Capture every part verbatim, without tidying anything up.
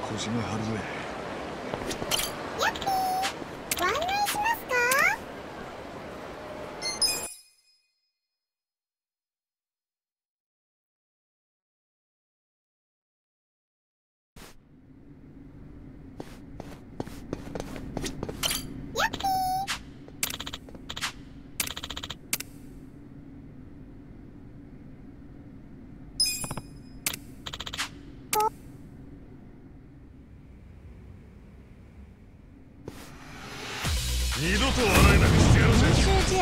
腰が張るぜ。 やっぴー、ご案内しますか？やっぴー。 二度と笑えなくしてやるぜ。 練習試合できます。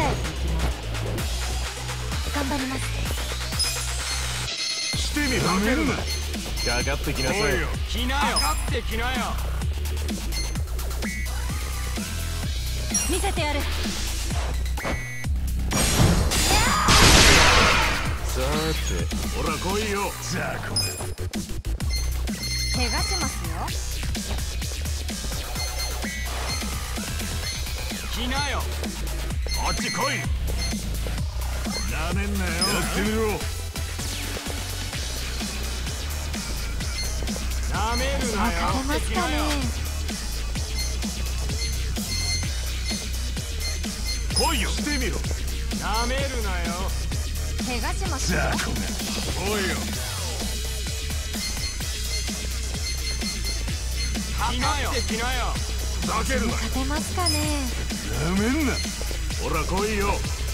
頑張ります。 してみろ。ダメるな。かかってきなさい。 来なよ。かかってきなよ。 見せてやる。 さて、ほら来いよ。ザコ。 怪我しますよ。 来なよ。 あっち来い。なめんなよ。やってみろ。 なめるなよ。 勝てますかね。 来いよ。してみろ。 なめるなよ。 怪我しますよ。 ザコが。来いよ。 かかってきなよ。 ふざけるな。 勝てますかね。 なめんな。ほら来いよ。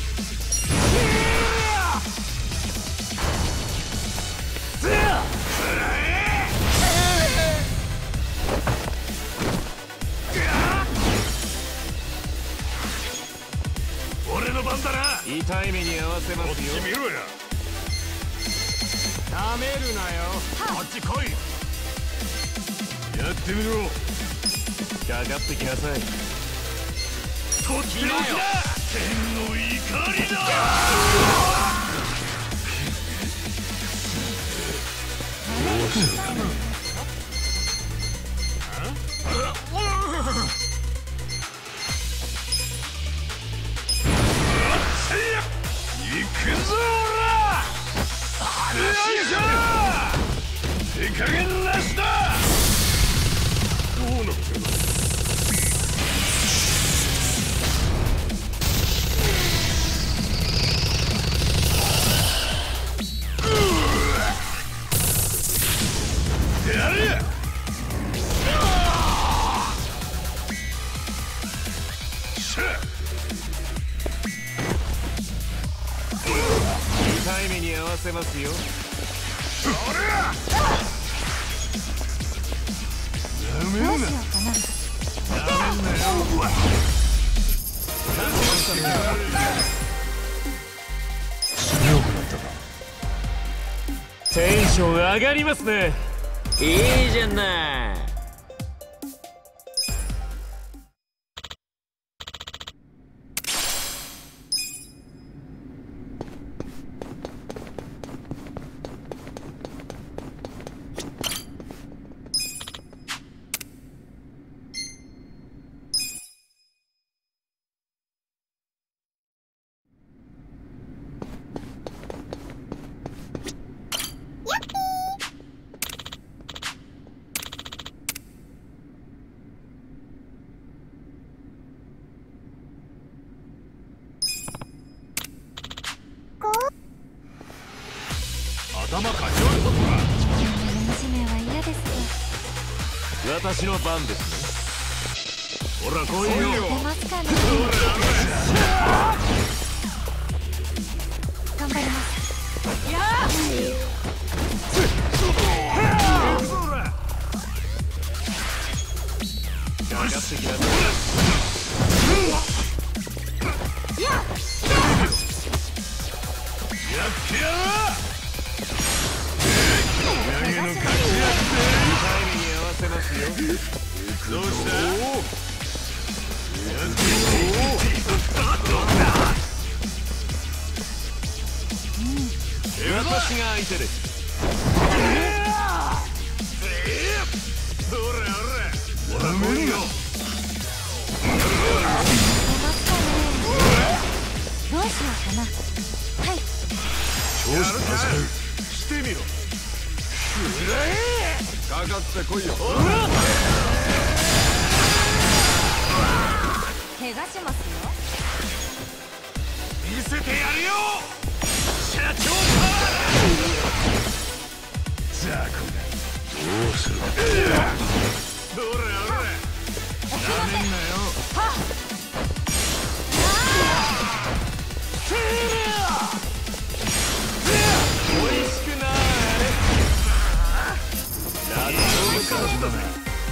俺の番だな。 痛い目に合わせますよ。 こっち見ろや。 なめるなよ。 あっち来い。やってみろ。 かかってきなさい。 とっておきだ。天の怒りだ。行くぞおら。よいしょ。手加減なしだ。どうなってる。やれや。 痛い目に合わせますよ。 それや。なめんな。 どうしようかな。 なめんなよ。強くなったか。 テンション上がりますね。いいじゃない。 頭かち割るぞ。 練習名は嫌です私の番ですほら来いよ。 が。出ますかね。頑張ります。やあ。 かかってきなさい。 やあ。 やってやろう。投げの勝ちやって。 痛い目に合わせますよ。 どうした。やって私が相手です。 ほらほら。ほら来いよ。 出ますかね。どうしようかな。はい。 調子出せる。してみろ。くらえ。 かかってこいよ。 怪我しますよ。 見せてやるよ社長パワー。ザコがどうする。どれどれなめんなよ。 はっ美味しくなーれ。ラッドカットだぜ。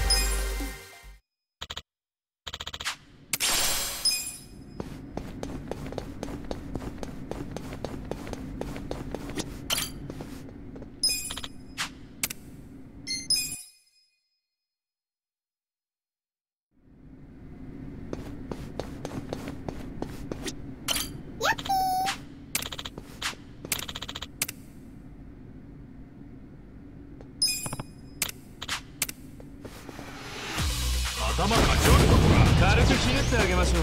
頭がちょっと軽くひねってあげましょう。 ど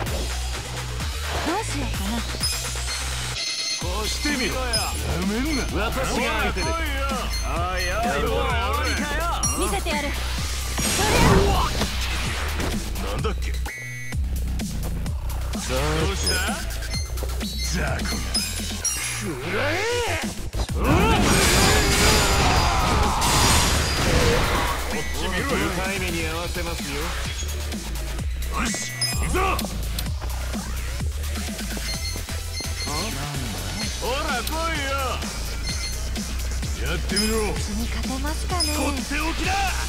うしようかな。 こうしてみろ。 なめんな。 私が相手で。 おいおいおい見せてやる。 なんだっけ。 さどうしたザコが。くらえ。こっち見ろよ。 痛い目に合わせますよ。 よし行くぞ。ほら来いよ。やってみろ。 に勝てますかね。 とっておきだ。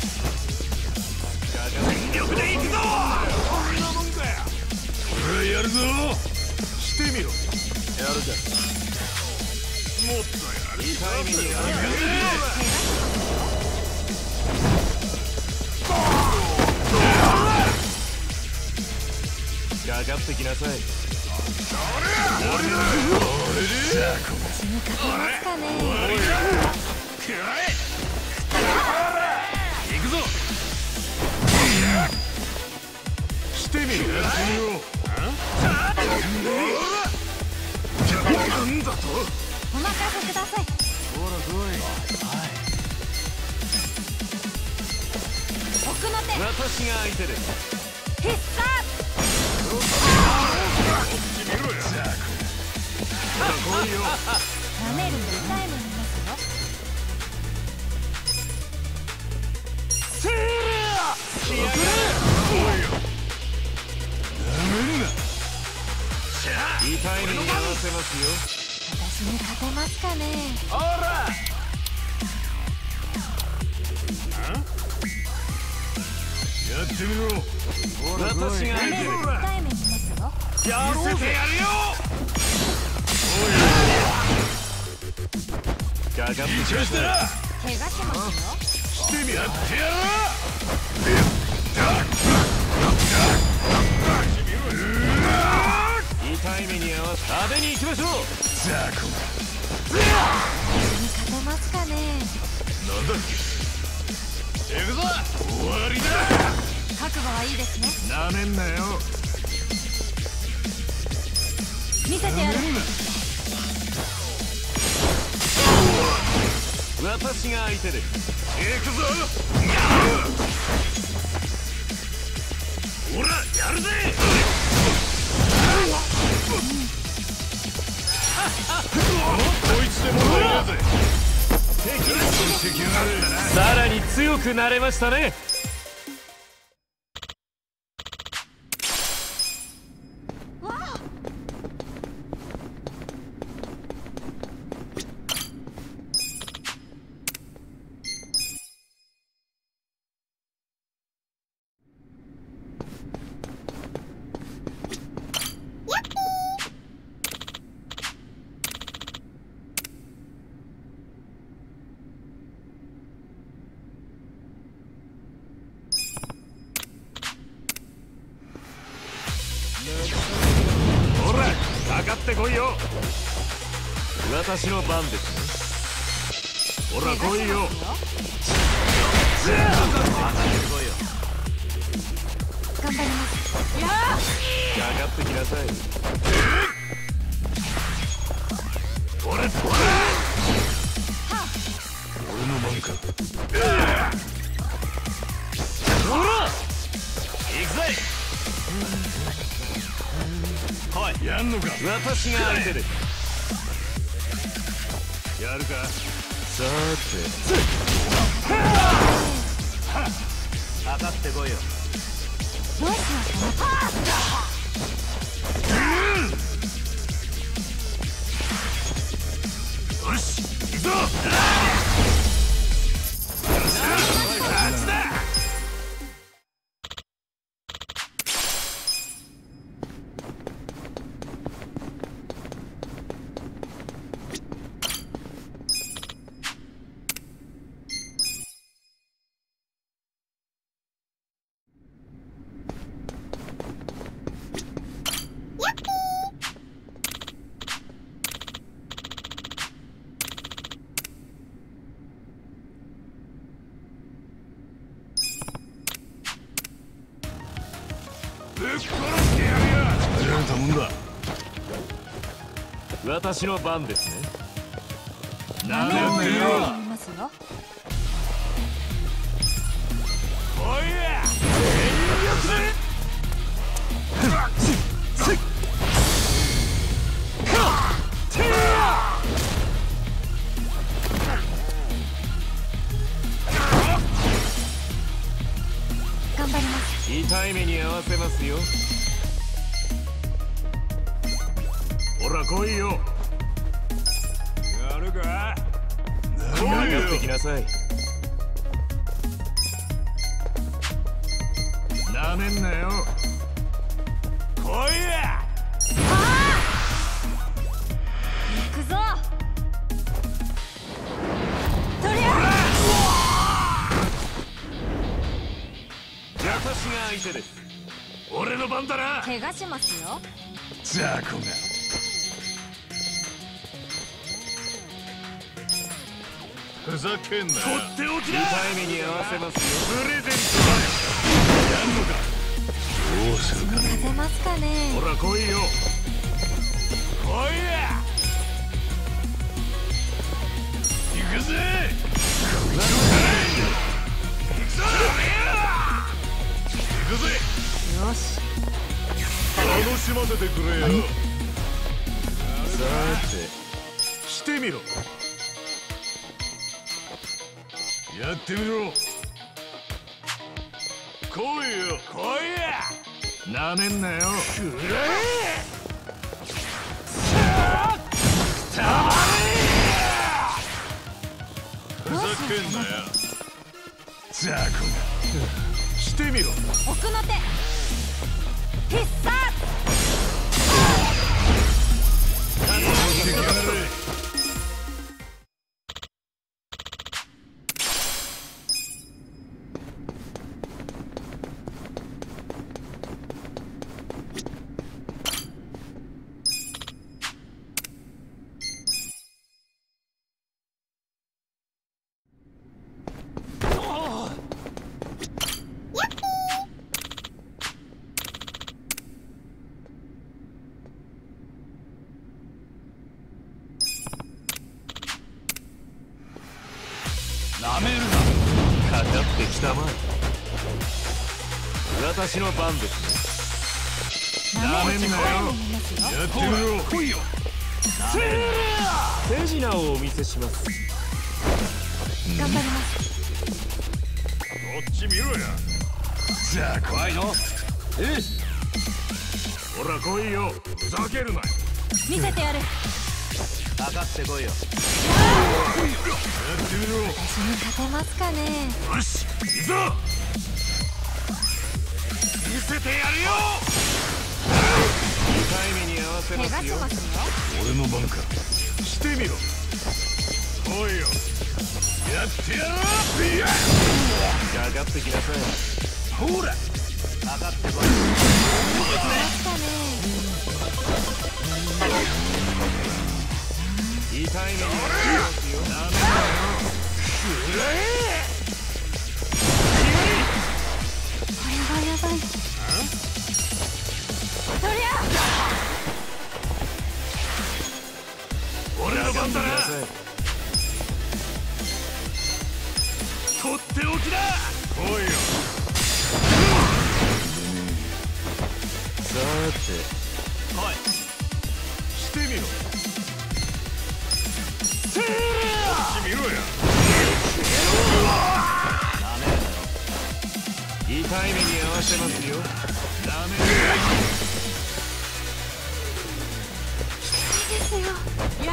全力で行くぞ。こんなもんかよ。ほらやるぞ。してみろ。やるか。もっとやる。 痛い目に合わせますよ。かかってきなさい。 俺だ。俺だ。 私に勝てますかね。 くらえ。行くぞ。してみる。やってみろ。なんだと。 お任せください。 ほら来い。 奥の手。 私が相手です。 必殺。 見ろよ。来いよ。 舐めるの痛い目見ますよ。 せー来いよ。なめんな。 痛い目に合わせますよ。 私に勝てますかね。 ほら。やってみろ。 私が相手舐めるです。 の痛い目見ますよ。 やろうぜ。 見せてやるよ。 かかってきなそしたら。 怪我しますよ。 してみやってやる。 痛い目に合わせ派手に行きましょう。 ザコ。 私に勝てますかね。 なんだっけ。行くぞ。終わりだ。 覚悟はいいですね。 なめんなよ。 見せてやる。 私が相手です。 行くぞ。ほらやるぜ。こいつでもないぜ。敵が敵があるんだな。 さらに強くなれましたね。 わあ。 ほらかかってこいよ。 私の番ですね。 ほら来いよ。 頑張ります。やかかってきなさい。 俺俺俺の番か。 やんのか。 私が相手です。 やるか。 さかかってこいよ。 どうしようかな。 よし行くぞ。勝ちだ。ぶっ殺してやるよ。やれたもんだ。 私の番ですね。 なめろってよ。見ますよ。 おいや。全力で。 頑張ります。 痛い目に遭わせますよ。 ほら来いよ。やるか。 かかってきなさい。 なめんなよ。来いや。 行くぞ。とりあ私が相手です。 俺の番だな。 怪我しますよ。 ザコが。ふざけんな。とっておきだ。 痛い目に遭わせますよ。 プレゼントだ。やんのか。どうするか勝てね。 ますかね。 ほら来いよ。来いや。行くぜ。行くぞ。行くぜ。 よし。 楽しませてくれよ。 さてしてみろ。やってみろ。来いよ。来いや。なめんなよ。くらえ。さあたまれ。ふざけんなよ。ザコが。してみろ。 奥の手。必殺。 してきやがれ。なめるな。 かかってきたまえ。私の番ですね。 なめんなよ。 見ますよ。 やってみろ。来いよ。 手品をお見せします。 頑張ります。 こっち見ろや。ザコ。怖いの。よし。ほら来いよ。ふざけるな。 見せてやる。 かかってこいよ。 やってみろ。 私に勝てますかね。 よし。いくぞ。見せてやるよ。 痛い目に遭わせ怪ますよ。 我しますよ。 俺の番か。してみろ。来いよ。やってやろう。いや。 かかってきなさい。 ほら。 かかってこい。 勝てますかね。 痛い目に遭わせますよ。 なめんなよ。くらえ。 これはやばい。とりゃ。 俺の番だな。とっておきだ。来いよ。 さて来い。 痛い目に合わせますよ。ダメですよ。や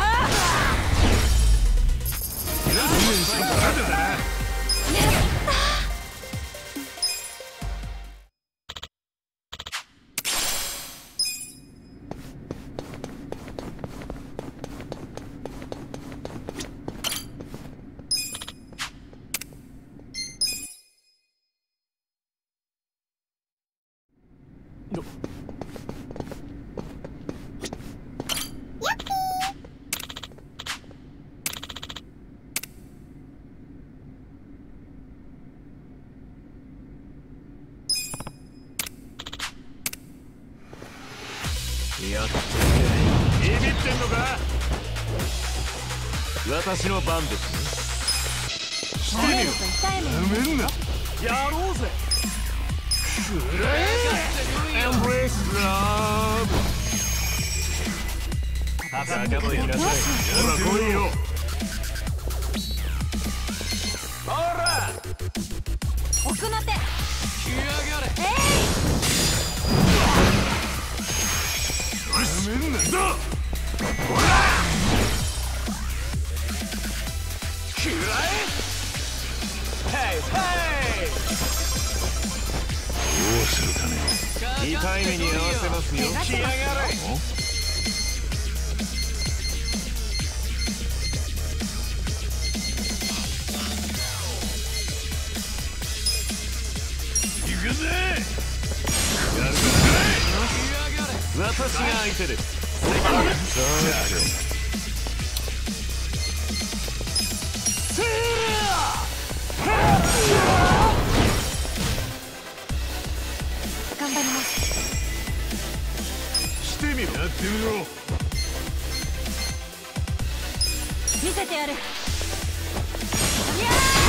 やってビビってんのか。私の番ですね。 舐めると痛い目にめんな。 やろうぜ。くらえエンブレイスラブ。 かかってこいよ。 ほら来いよ。ほら奥の手。 来やがれ。 えめんな。だ。 ほらくらえヘイヘイ。 どうするかね。 痛い目に合わせますよ。来やがれ。 行くぜ。 やるか。私が相手です。さ頑張ります。 してみろ。やってみろ。 見せてやる。いや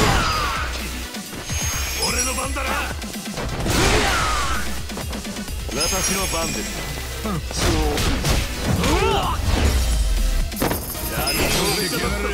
俺の番だな。 私の番です。 そう。 やる出来上がれ。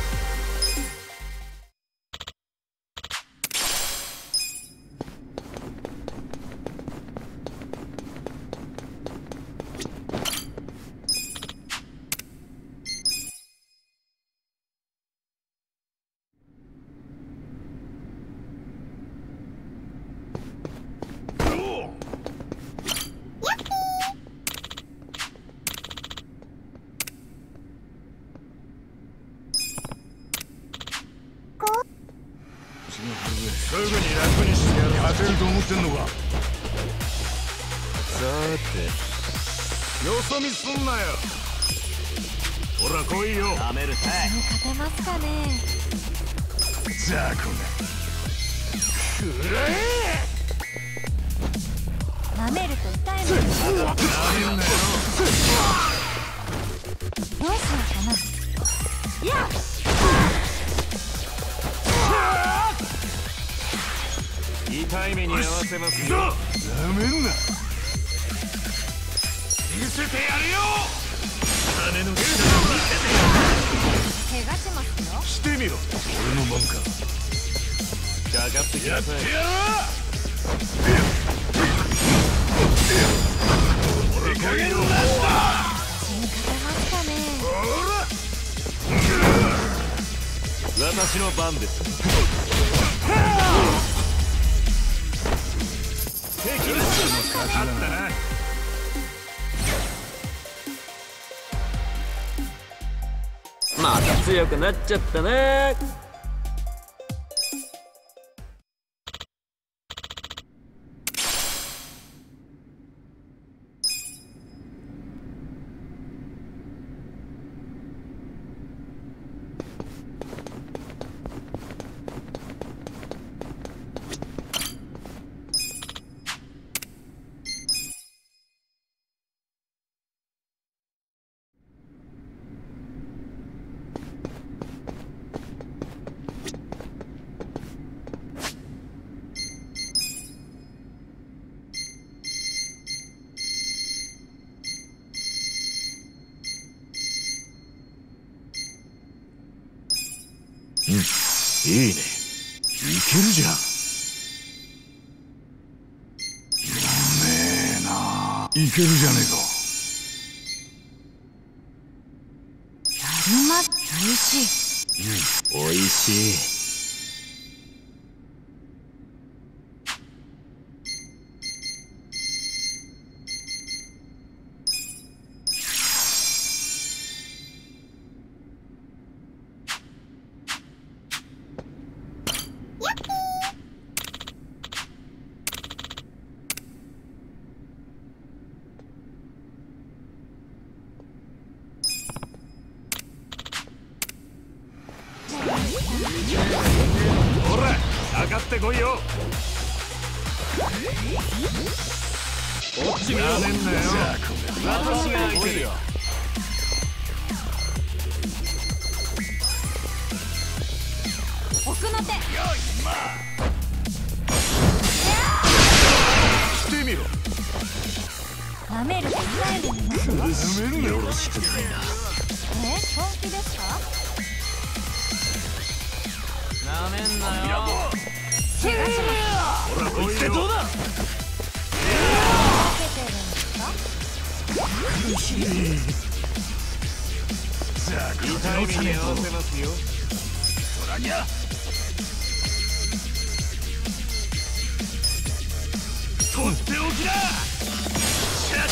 すぐに楽にしてやる。勝てると思ってんのか。 さてよそ見すんなよ。ほら来いよ。 なめるたい。 勝てますかね。 ザコが。くらえ。 舐めると痛い目に。 なめんなよ。 どうしようかな。いや痛い目に合わせますよ。 なめんな。見せてやるよ。金の毛だ。 怪我しますよ。 してみろ。俺の番か。 かかってきやってなさい。 やる。俺来いよ。 死に勝てますかね。 私の番です。敵の勝ったな。また強くなっちゃったね。いいね。いけるじゃん。 いけるじゃねえか。 うまっ、美味しい。 おいしい。 ほら、上がってこいよ。こっち見ろ。なめんなよ。 私が相手るよ。 奥の手。 来てみろ。 舐めると痛いのにな。 よろしくないな。 え、本気ですか？ なめんなよ。 怪我します。 ほら、こいつでどうだ。 受けてるんですか？ 痛い目に合わせますよ。 そらにゃ。とっておきだ。社長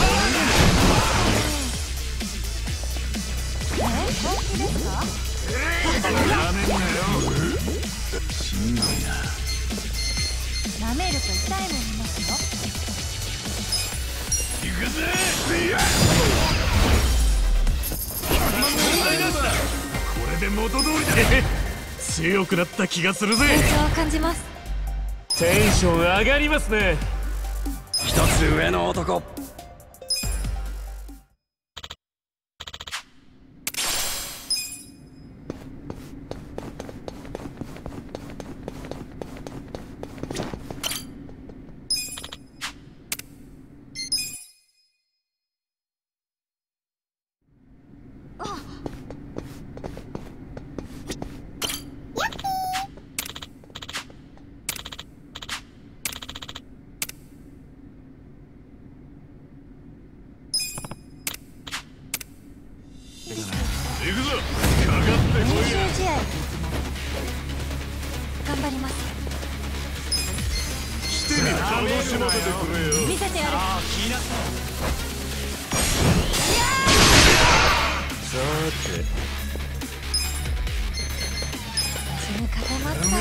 え、本気ですか？ なめんなよ。しんどいな。 舐めると痛いのにますよ。 行くぜ。問題なしだ。これで元通りだ。強くなった気がするぜ。 成長を感じます。 テンション上がりますね。 一つ上の男。行くぞ。かかってこ練習いよ。 試合頑張ります。 してみろ。楽しませてくれよ。 見せてやる。 さて、 血に勝てますかね。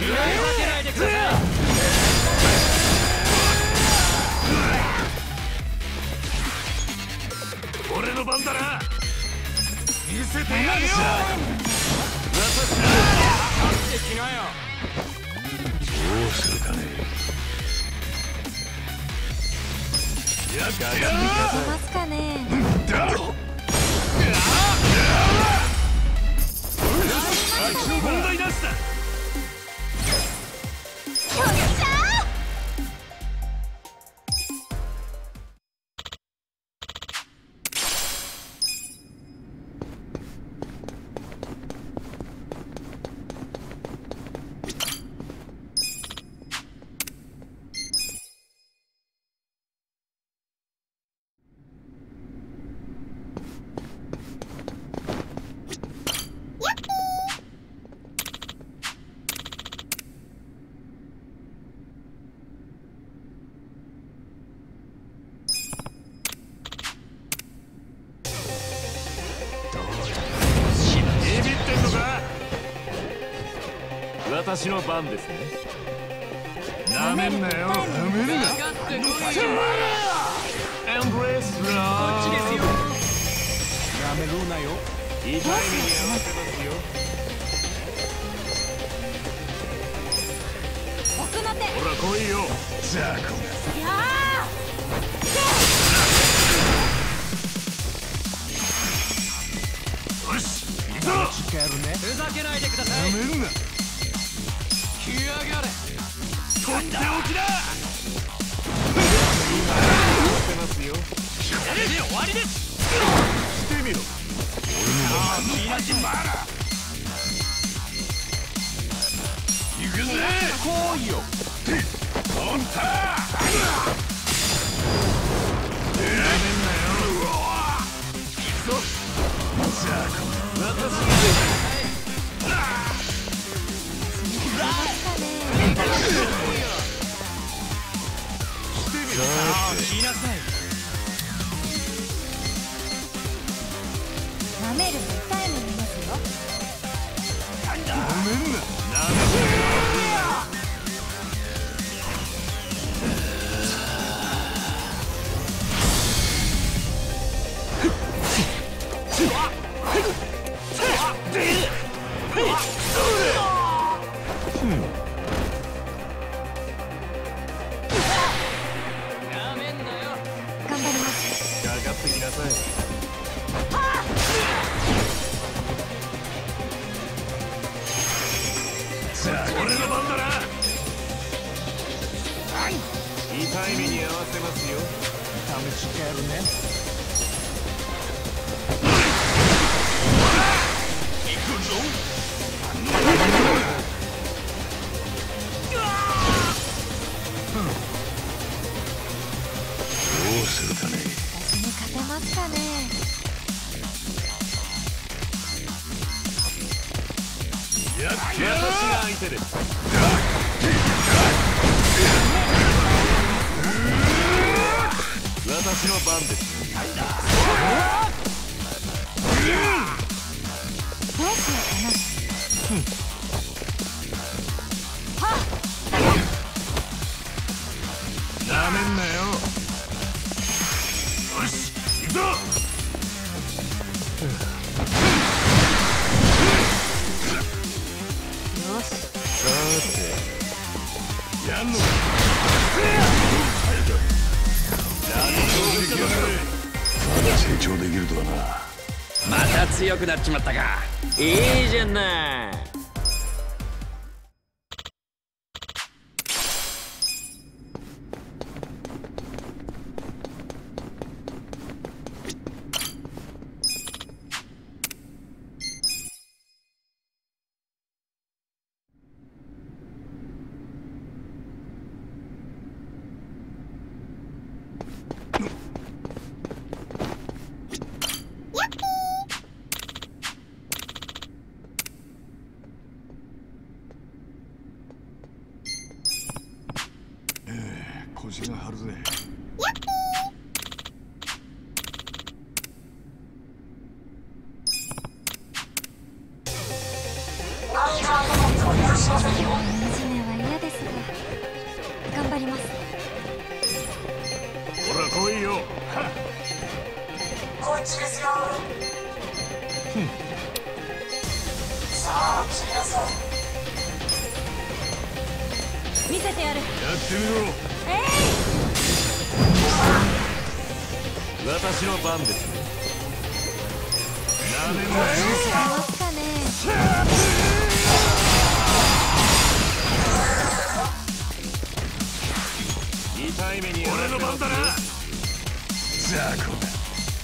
俺の番だな。見せてやるよ。どうするかね。やっ勝てますかね。 だろ。問題なしだ。 よっしゃ私の番ですね。 なめんなよ。なめるな。 エンブレスラー。こっちですよ。なめるなよ。痛い目に合わせますよ。 奥の手。 ほら来いよ。ザコ。 いやよし、行くぞ。 ふざけないでください。 なめるな。 来やがれ。 とっておきだ。 せますよ。これで終わりです。 してみろ。俺の番だ。行くぜ。来いよ。ポンター。 痛い目に合わせますよ。 試してやるね。行くぞ。どうするかね。 私に勝てますかね。 やってやる。 私が相手です。私の番です。 どうしようかな。はっ。 なめんなよ。よし、行くぞ。 よし。 さて、 やんのか。まだ成長できるとはな。 また強くなっちまったか。いいじゃない。 腰が張るぜ。 惨めは嫌ですが頑張ります。 ほら来いよ。 こっちですよ。さあ来なさい。 見せてやる。 やってみろ。 えい。 私の番です。 なめんなよ。 ますかね。 痛い目に合わせますよ。 俺の番だな。ザコだ。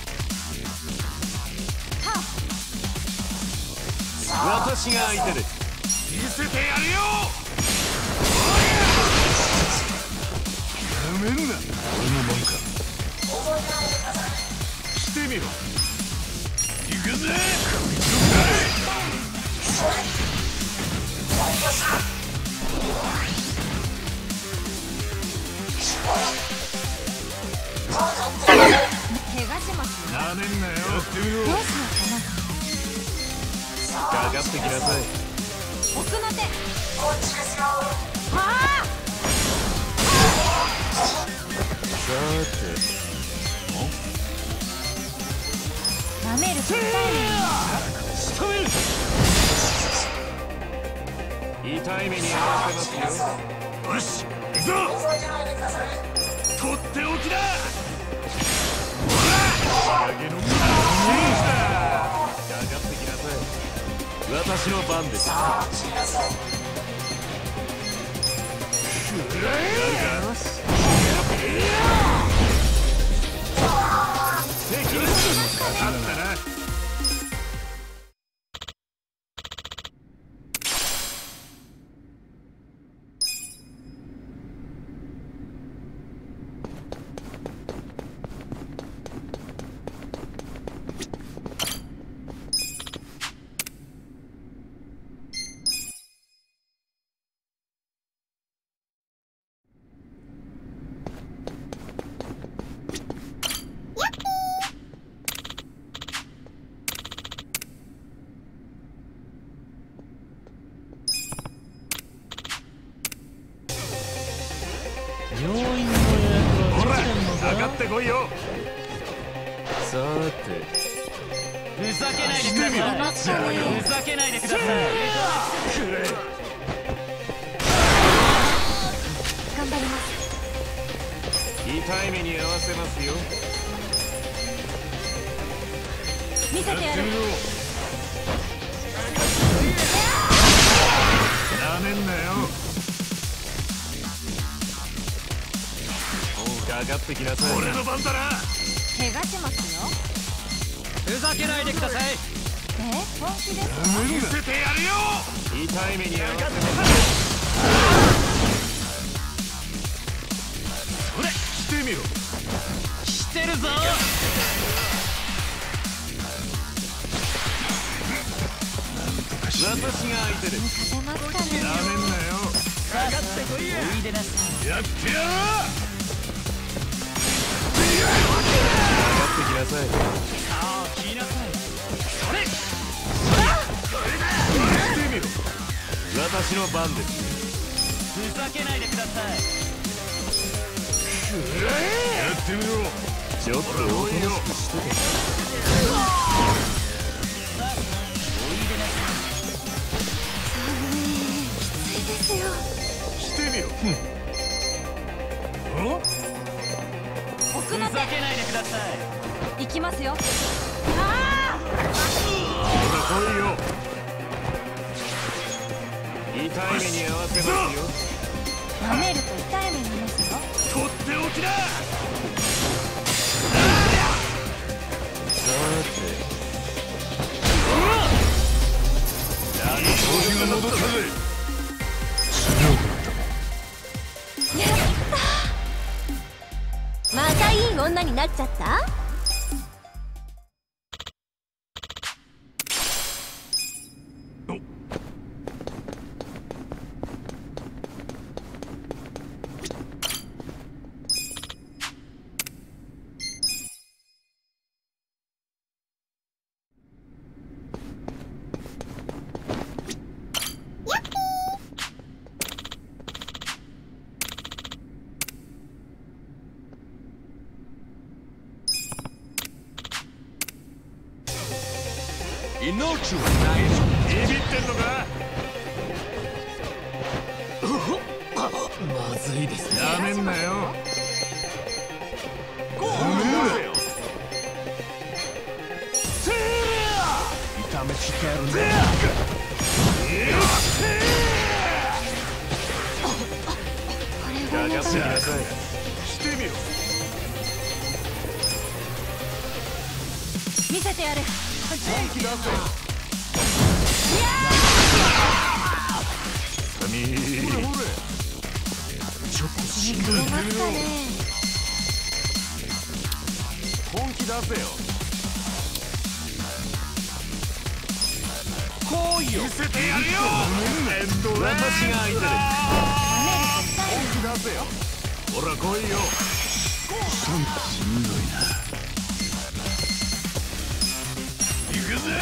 私が相手です。 見せてやるよ。なめんな。俺の番か。してみろ。行くぜ。 怪我しますよ。 なめんなよ。やってみろ。 どうしようかな。 かかってきなさい。 奥の手。 こっちですよ。 はあ。 さて、 舐めると痛い仕留める。痛い目に合わせますよ。 よし、行くぞ。 覚えてないでください。 とっておきだ。ほら、仕上げのかかってきなさい。私の番です。 さあ来なさい。 よし。 敵にあったな。ほら、かかってこいよ。 さて、 ふざけないでください。ふざけないでください。 頑張ります。 痛い目に合わせますよ。 見せてやる。 なめんなよ。 かかってきなさい。 俺の番だな。 怪我しますよ。 ふざけないでください。 え、本気ですか？ 見せてやるよ。 痛い目に遭わせます。 それしてみろ。 してるぞ。 私が相手です。 勝てますかね。 なめんなよ。 かかってこいや。おいでなさい。 やってやろう。 かかってきなさい。 さあ来なさい。それしてみろ。 私の番です。 ふざけないでください。 やってみろ。 ちょっとおとなしくしてて。 してみろ。 奥のふざけないでください。 手行きますよ。ああ。 ほら来いよ。 痛い目に遭わせますよ。 舐めると痛い目見ますよ。 とっておきだ。 さて。 調子が戻ったぜ。 やったー。またいい女になっちゃった？ 命はないぞ。ビビってんのか。 まずいですね。 なめんなよ。 ゴー痛めつけるね。 かかってきなさい。 してみろ。 見せてやる。 本気出せ。サミー。ほれほれ。ちょっとしんどい。 出ますかね。 本気出せよ。来いよ。見せてやるよ。 私が相手です。 本気出せよ。ほら来いよ。しんどいな。行くぜ。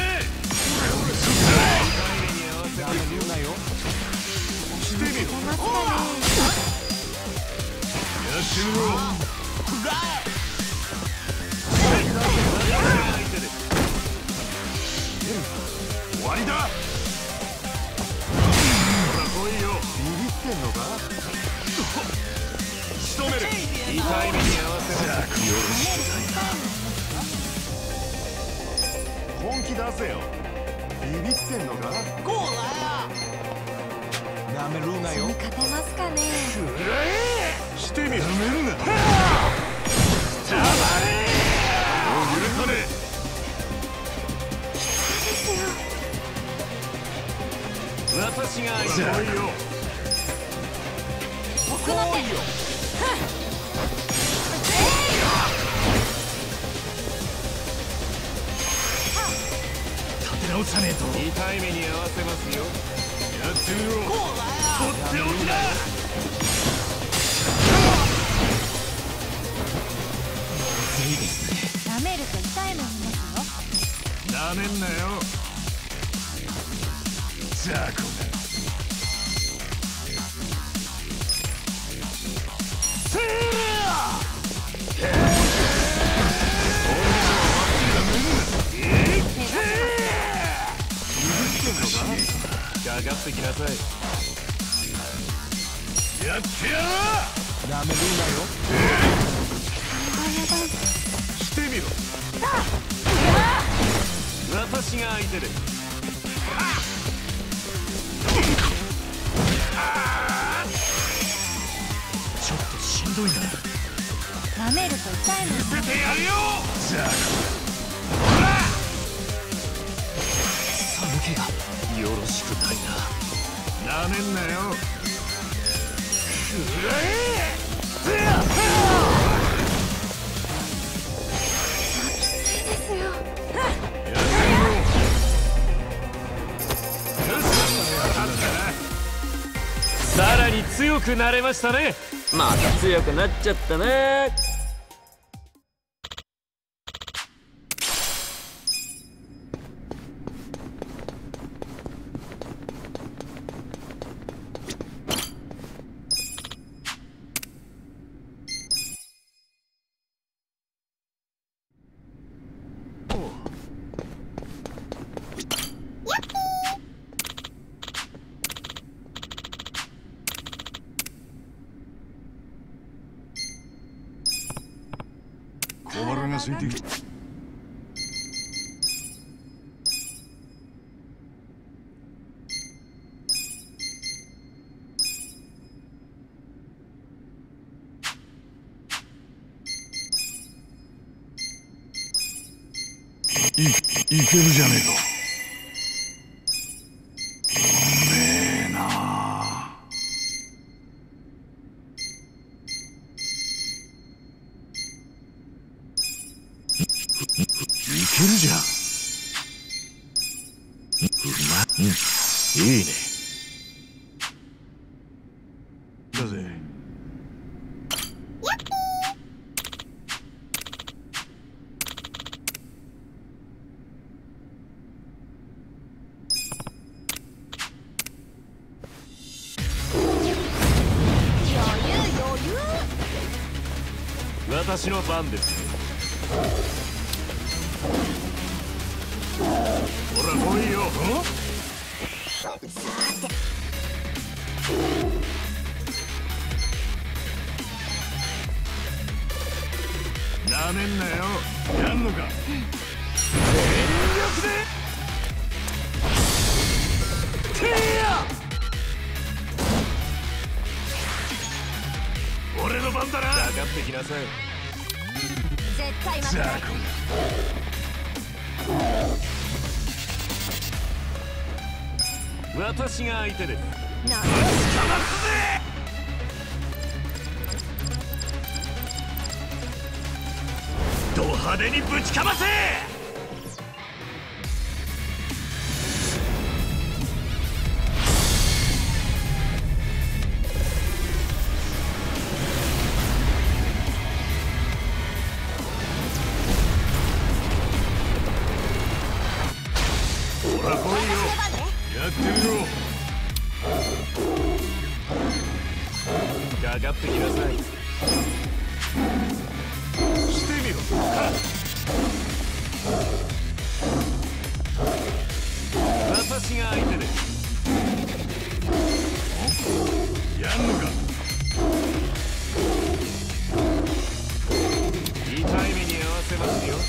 してみろ。 出ますかね。 やってみろ。終わりだ。ほら来いよ。ビビってんのか。仕留める。 痛い目に遭わせます。 よろしくだ。本気出せよ。ビビってんのか。ゴーラー。なめるなよ。 勝てますかね。 してみろ。なめるな。たまれ。もう許さねえ。 私が相手です。 来いよ。 奥の手。 立て直さねえと。 痛い目に遭わせますよ。 やってみろ。とっておきだ。 舐めると痛い目見ますよ。 なめんなよ。雑魚だ。せーかかってきなさい。 やってやろう。なめるなよ。してみろ。 私が相手です。 ちょっとしんどいな。 舐めると痛いもん。 見せてやるよ。ザコ。 寒気がよろしくないな。 なめんなよ。くらえ。 ですよ。 さらに強くなれましたね。また強くなっちゃったね。 小腹が空いてきた。い、いけるじゃねえか。うめえなあ。いけるじゃん。うま、うん、いいね。だぜ。 私の番ですね。 ほら来いよ。なめんなよ。やんのか。全力で。てや。俺の番だな。 かかってきなさい。 絶対負けない。 ザコ。 私が相手です。 な騙すぜ。ド派手にぶちかませ。ほら来いよ。やってみろ。 かかってきなさい。 してみろ。 私が相手です。 やんのか。 痛い目に合わせますよ。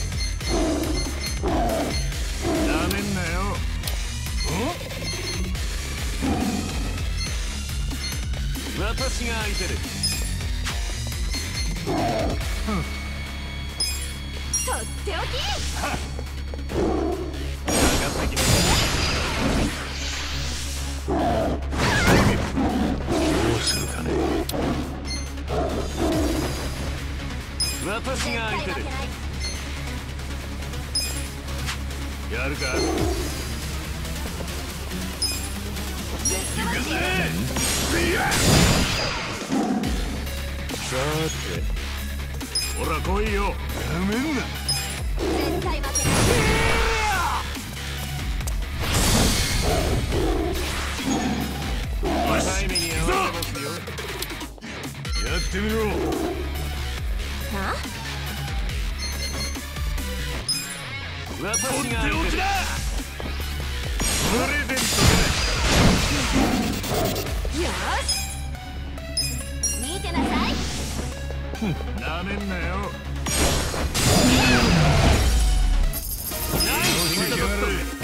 なめんなよ。 私が相手です。 とっておき。 かかってきなさい。 どうするかね。 私が相手です。 やるか。行くぜ。 さて、 ほら来いよ。やめんな。 絶対負けない。 痛い目に合わせますよ。 やってみろ。 は？ 私とってが相手です。 おきだ。プレゼンよし。見てなさい。 トだ。なめんなよ。 ナイス決めやがれ。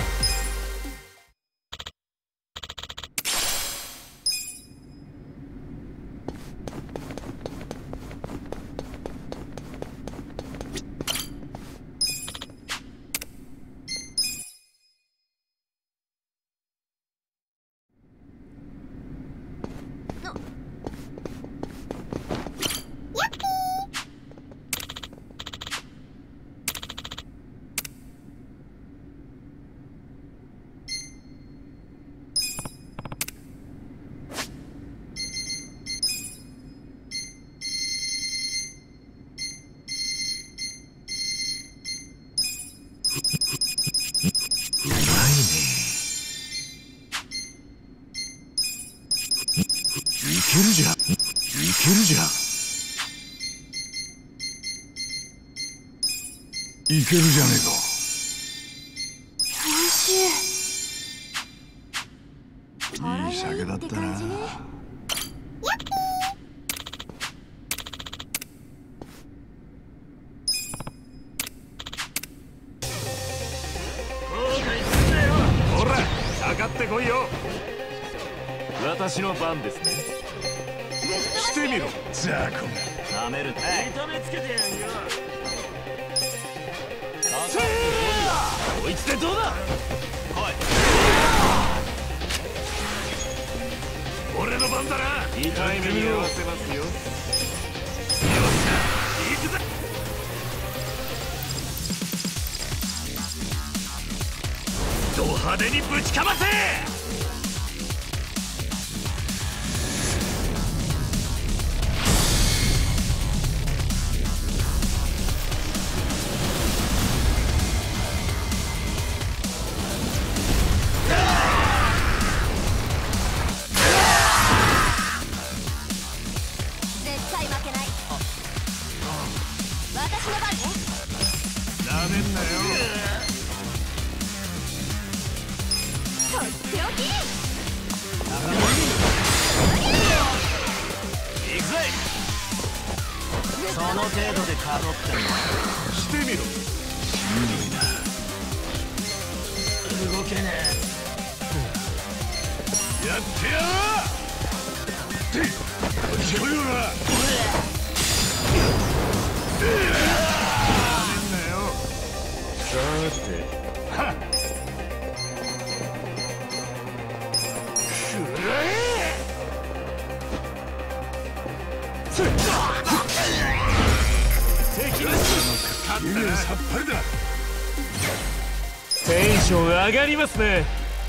いけるじゃねえか。 美味しい。 いい酒だったな。 ほら、かかってこいよ。私の番ですね。してみろ、 ザコが。 なめるって痛めつけてやんよ。こいつでどうだ。俺の番だな。痛い目に合わせますよ。よっしゃ、行くぜ。ド派手にぶちかませ。 絶対負けない。私の番ね。 なめんなよ。 とっておき。 行くぜ。 その程度でかどってんの。 してみろ。 動けねやってやる。って聞こえよな。 さて。 はっ。君はさっぱりだ。 テンション上がりますね。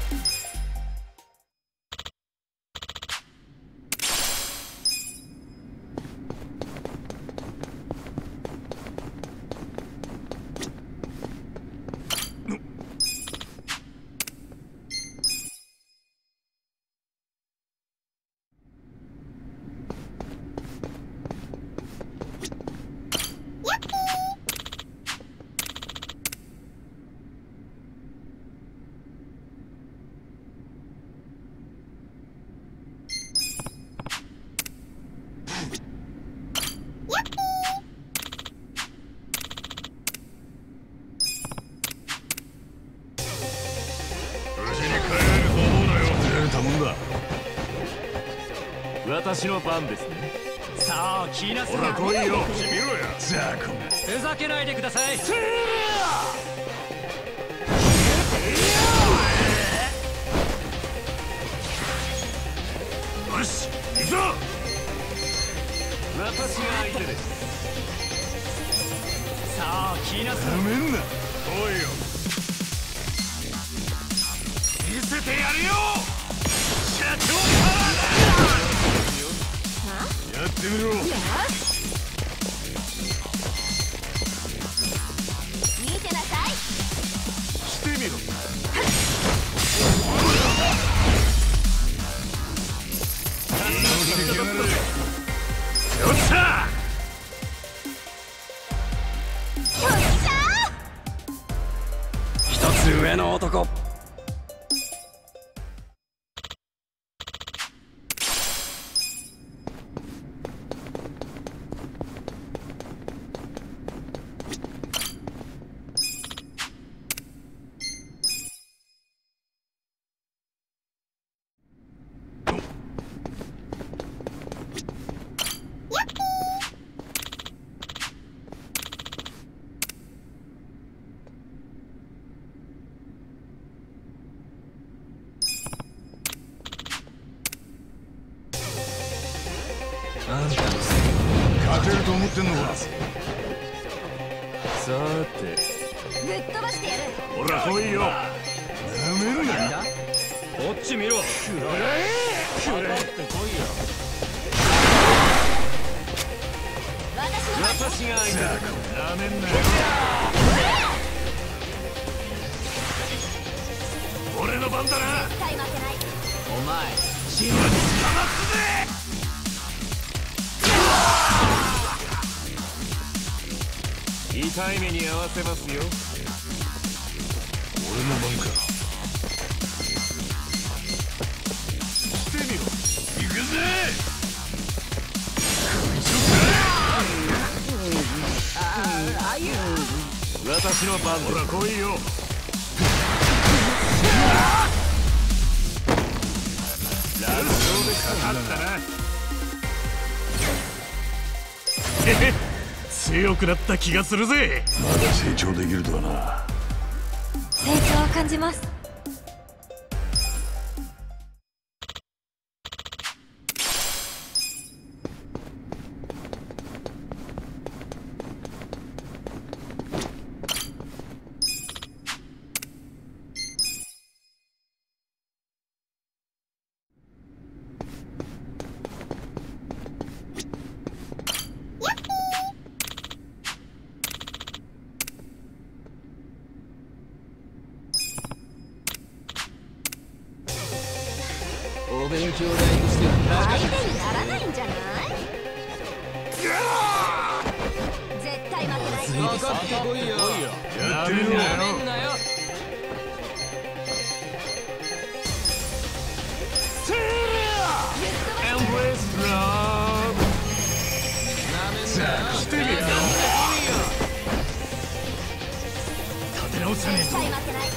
私の番ですね。 さあ気なさい。 ほら来いよ。 見ろやザコが。 ふざけないでください。 よし行くぞ。 私が相手です。 さあ気なさい。 なめんな。 来いよ。見せてやるよ。社長パワーだ。 やってみろ。 見てなさい。 してみろ。 よっしゃ。 よっしゃ一つ上の男。 勝てると思ってんのか。 さて。 ぶっ飛ばしてやる。 ほら来いよ。 なめるな。 こっち見ろ。くれ。くれってこいよ。 私の番。 私が相手だ。なめんなよ。俺の番だな。 絶対負けない。 お前死ぬに捕まつぜ。 痛い目に遭わせますよ。 俺の番か。 してみろ。 行くぜ。 私の番だ。ほら来いよ。ラブ勝でかかったな。へへ、強くなった気がするぜ。 まだ成長できるとはな。 成長を感じます。 お勉強代としては相手にならないんじゃない？絶対負けない。 分かってこいよ。 やってみろよ。 なめんなよ。 エンブレスラブ。 なめんなよ。 してみろ。立て直さねえ絶対負けない。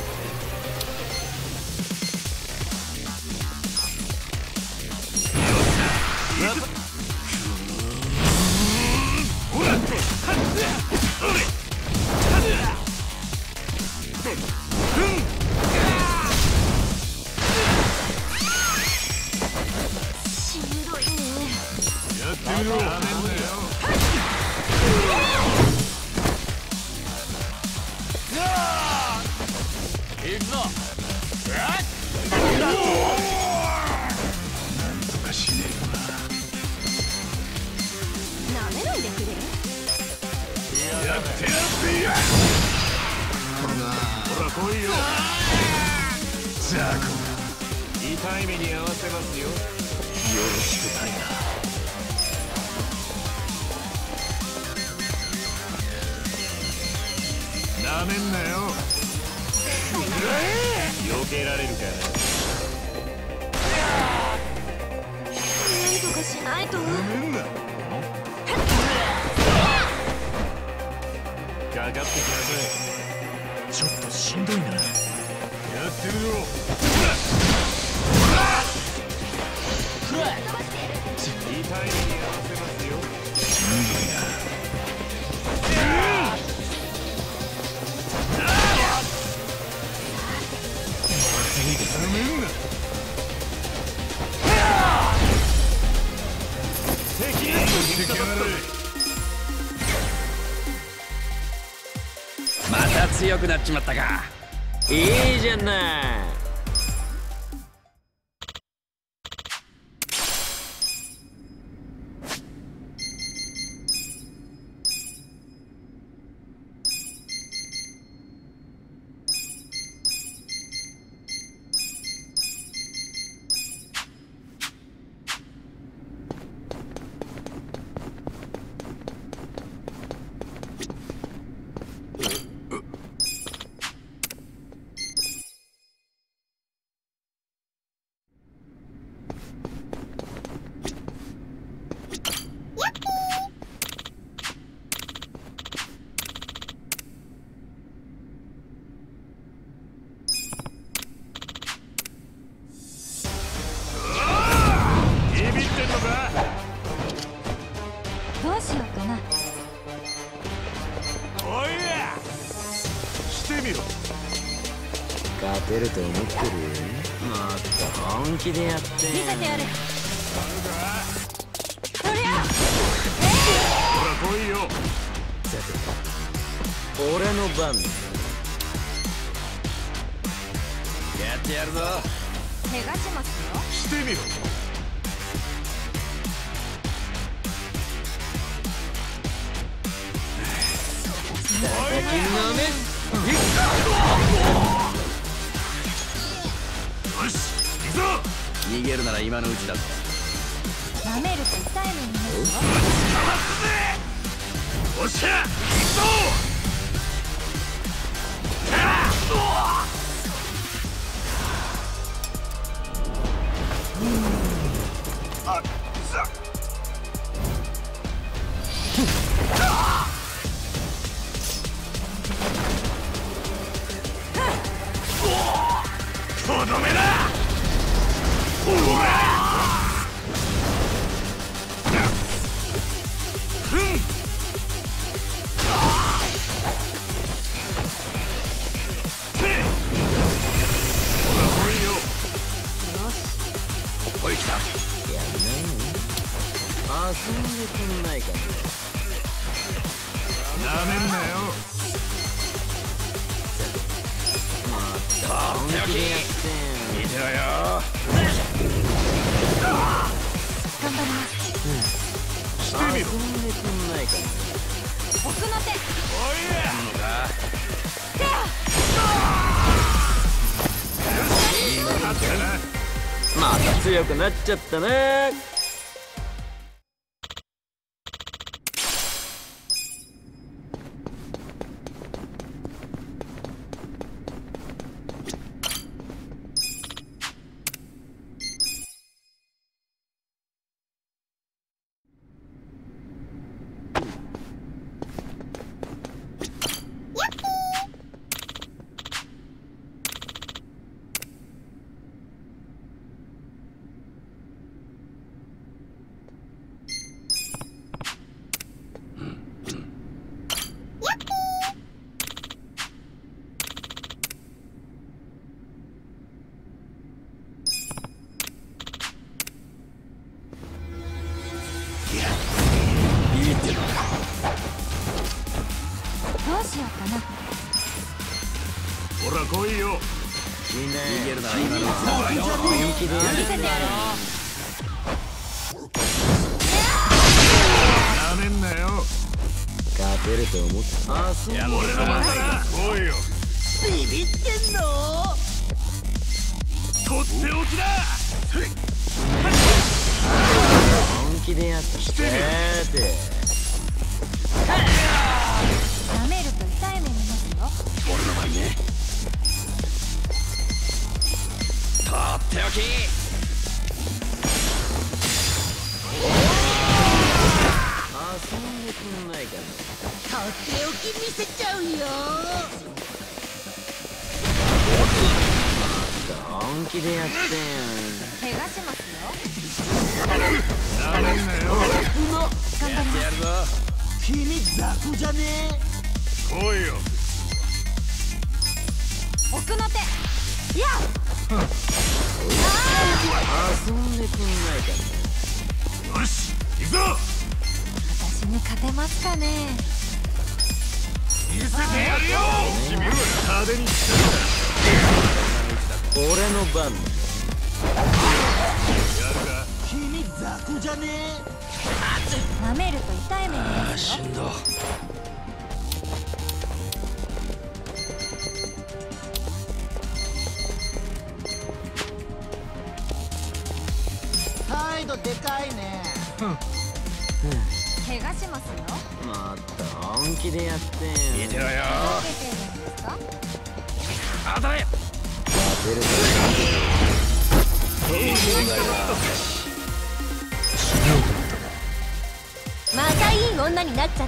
しんどいね。 やってみろ。なめんなよ。行くぞ。 なんとかしねなめないでくれる？ えよな。やってやってや。 ほら来いよ。 ザコ。 痛い目に遭わせますよ。よろしくないな。なめんなよ。避けられるかなんとかしないと。 な。かかってきなさい。ちょっとしんどいな。やってみろ。痛い目に遭わせますよ。 また強くなっちまったか。いいじゃない。 どうしようかな。 おいや。してみろ。 勝てると思ってる？もっと本気でやって。 見せてやる。そりゃ。 ほら来いよ。 さて、俺の番だ。やってやるぞ。 怪我しますよ。 してみろ。 君の目。 よし、行くぞ。 逃げるなら今のうちだぞ。 舐めると痛い目になるよ。 おっしゃ、行くぞ。 とどめだ。ほら遊んでくんないかね。 なめんなよ。 また本気でやってん。 見てろよ。 頑張ります。 してみろ。 遊んでくんないかね。 奥の手。 おいやんのか。 勝ったな。 また強くなっちゃったね。 どうしようかな。 ほら来いよ。 みんな逃げるな。今のは本気でやる。 見せてやる。 なめんなよ。 勝てると思った。遊んで俺の番だ。来いよ。 ビビってんの？ とっておきだ。 本気でやってて。 舐めると痛い目見ますよ。 俺の番ね。とっておき。 遊んでくんないかね。 とっておき見せちゃうよ。 本気でやってん。 怪我しますよ。 なめんなよ。 頑張ります。 やるぞ。 君雑魚じゃね来いよ。 奥の手。いや。 遊んでくんないかね。 よし行くぞ。 私に勝てますかね。 見せてやるよ。君は派手にして俺の番。 やるか。 え。君雑魚じゃね舐めると痛い目見ああますよ。 しんど。 え。態度でかいね。 怪我しますよ。 また本気でやってん。 見てろよ。 受けてるんですか。 あだよ。 勝てるとまたいい女になっちゃった。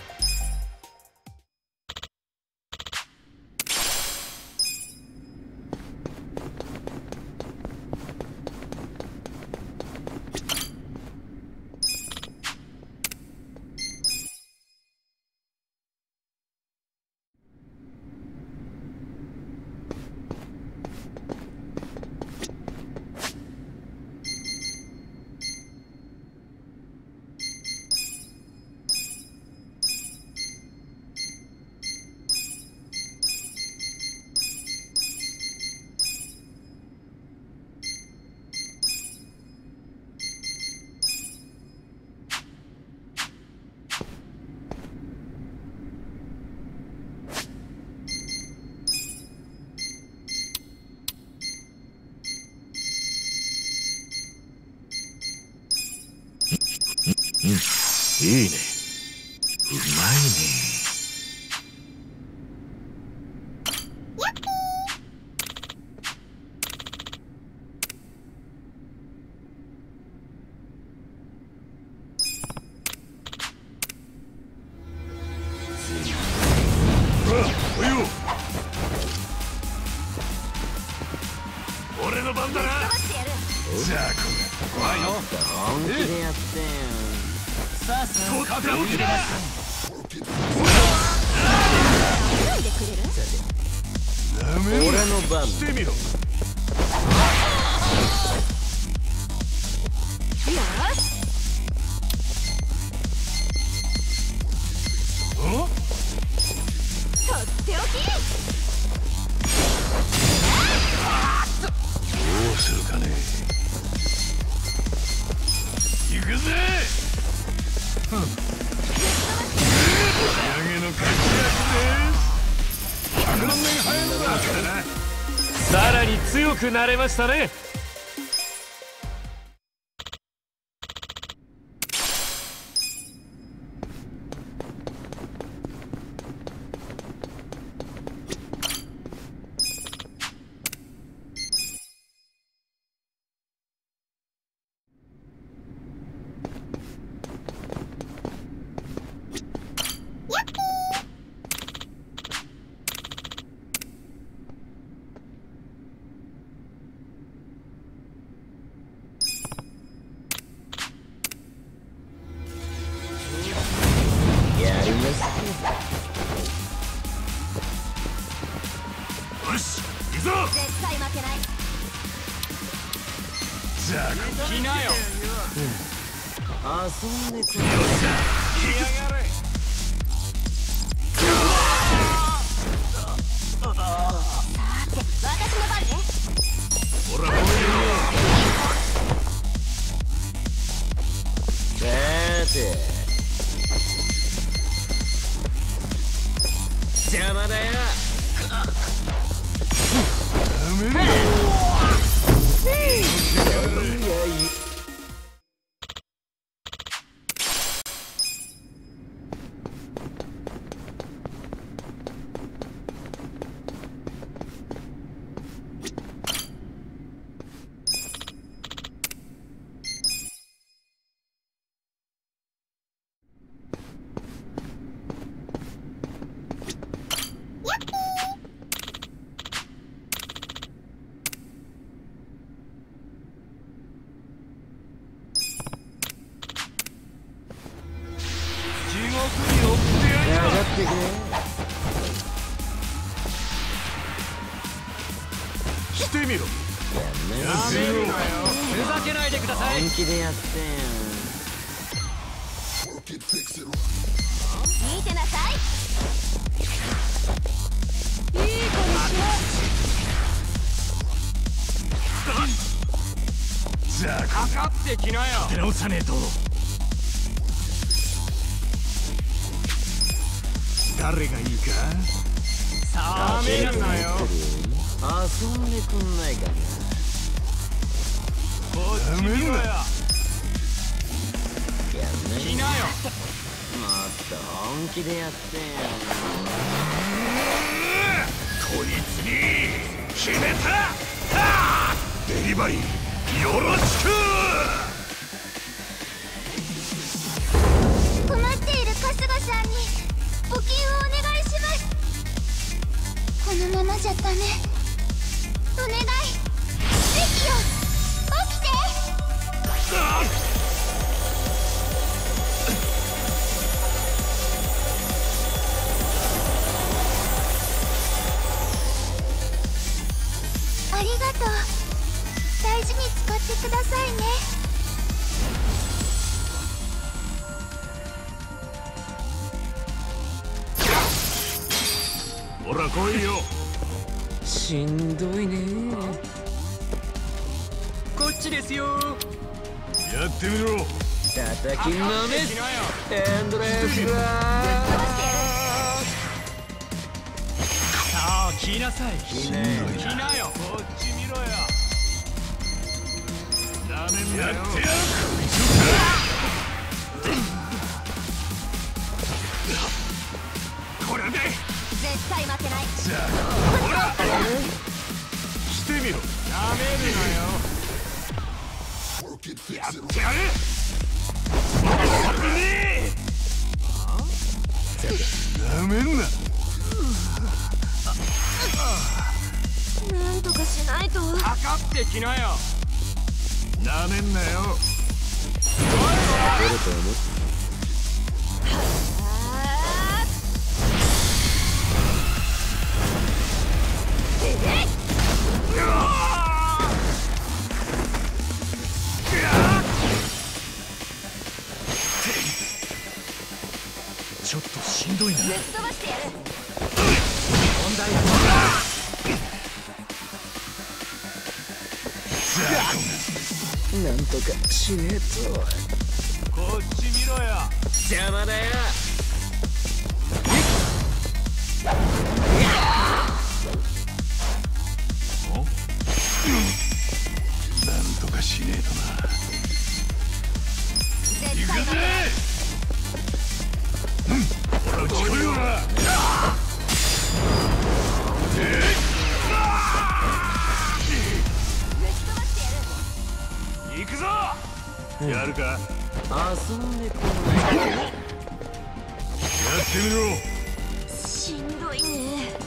いいね。うまいね。 勝ておきだ。 ないでくれる？ 俺の番してみろ。 よし。とっておき。 どうするかね。行くぜ。仕上げの活躍です。ひゃくまんねん早いのだからな。 さらに強くなれましたね。 よし、行くぞ。 絶対負けない。 ザク来なよ。 遊んでくれ。 よっしゃ、来やがれ。 私の番ね。 ほら、もういさて邪魔だよ。 してみろ。 やめろ。 ふざけないでください。 本気でやって見てなさい。いい子にしザクかかってきなよ。 出直さねえと。誰がいいか。 さあ見るなよ。 遊んでくんないかな。 こっち見ろよ。 やめ来なよ。 もっと本気でやってこいつに決めた。デリバリーよろしく。 困っている春日さんに募金をお願いします。このままじゃダメ。お願い。ベキよ、起きて。ありがとう。大事に使ってくださいね。 ほら来いよ。 しんどいね。 こっちですよ。 やってみろ。 叩きのめす。エンドレスラさあ来なさい。 ー。ね来なよ。こっち見ろよ。ダメんだよ。 やってやる。これで絶対負けない。 ザクほらしてみろ。 ダメるなよ。 やってやれ。なめんな。 なんとかしないと。 かかってきなよ。 なめんなよ。 出ると思ってちょっとしんどいな。 ぶっ飛ばしてやる。 問題ない。 なんとかしねえと。 こっち見ろよ。 邪魔だよ。 なんとかしねえとな。行くぜ。ほら来いよな。 行くぞ。やるか。 遊んでこない。 やってみろ。 しんどいね。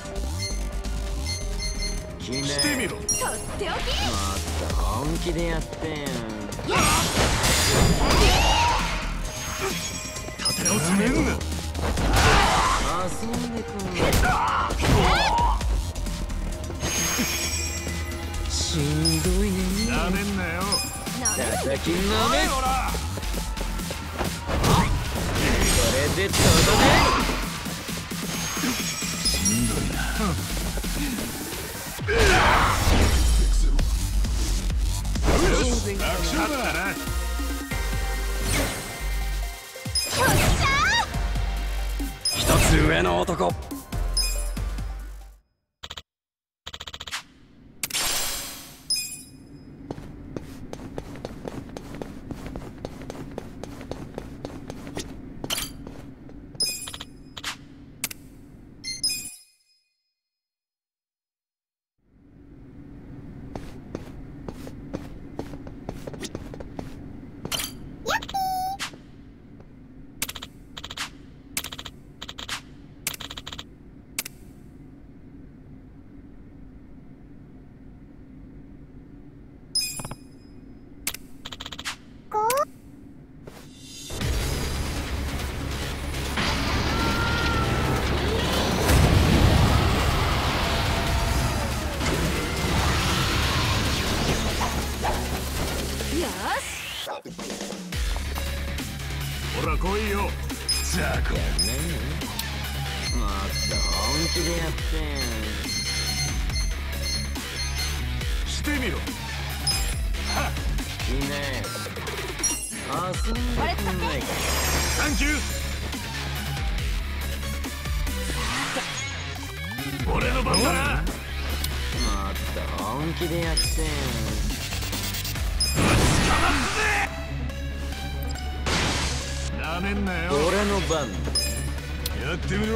決めしてみろ。 とっておき。 もっと本気でやってよ。 立て直せねえんだ。 遊んでこない。しんどいね。 なめんなよ。 叩きのめ。 ほら。 これでとどめ。 しんどいな。 楽勝だな。 一つ上の男。 ほら来いよ。 ザコ。 もっと本気でやってしてみろ。 決め。遊んでくんないか。 サンキュー。俺の番だな。 もっと本気でやってなめんなよ。 俺の番。 やってみろ。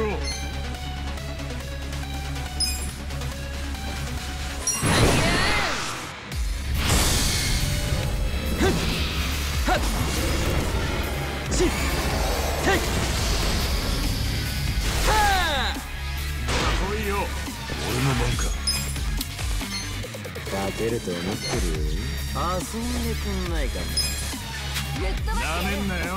来いよ。 俺の番か。 勝てると思ってる。遊んでくんないかな。 ぶっ飛ばなしてやる。 めんなよ。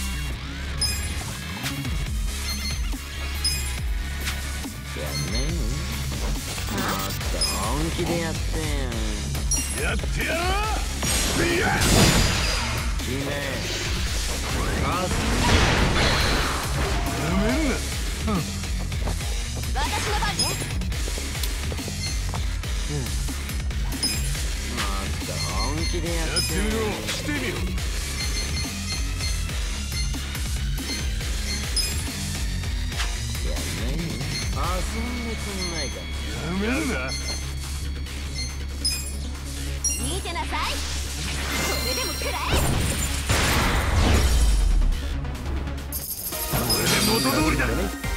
やめん。もっと本気でやってやってやろう。いや。 決め。 なめんな。 私の番ね。 もっと本気でやっやっててみろ。してみろ。 やめん。遊んでくんないかな。 やめるな。 見てなさい。それでも食らえ。 これで元通りだ。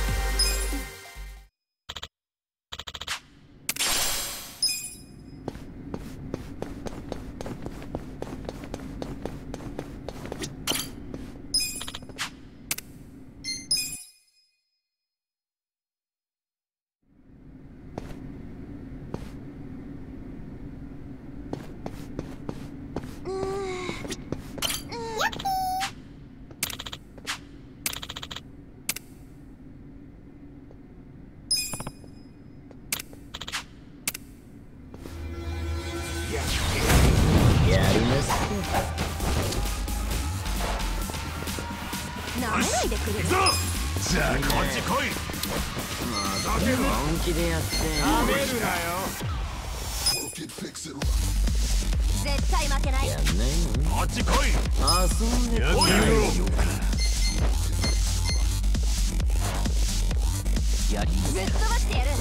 やりますか。 なめないでくれる。 行くぞ。 さあこっち来い。 まだ本気でやってなめるなよ。 絶対負けない。 やんないの？ こっち来い。 遊んでやってみろ。 やりぶっ飛ばしてやる。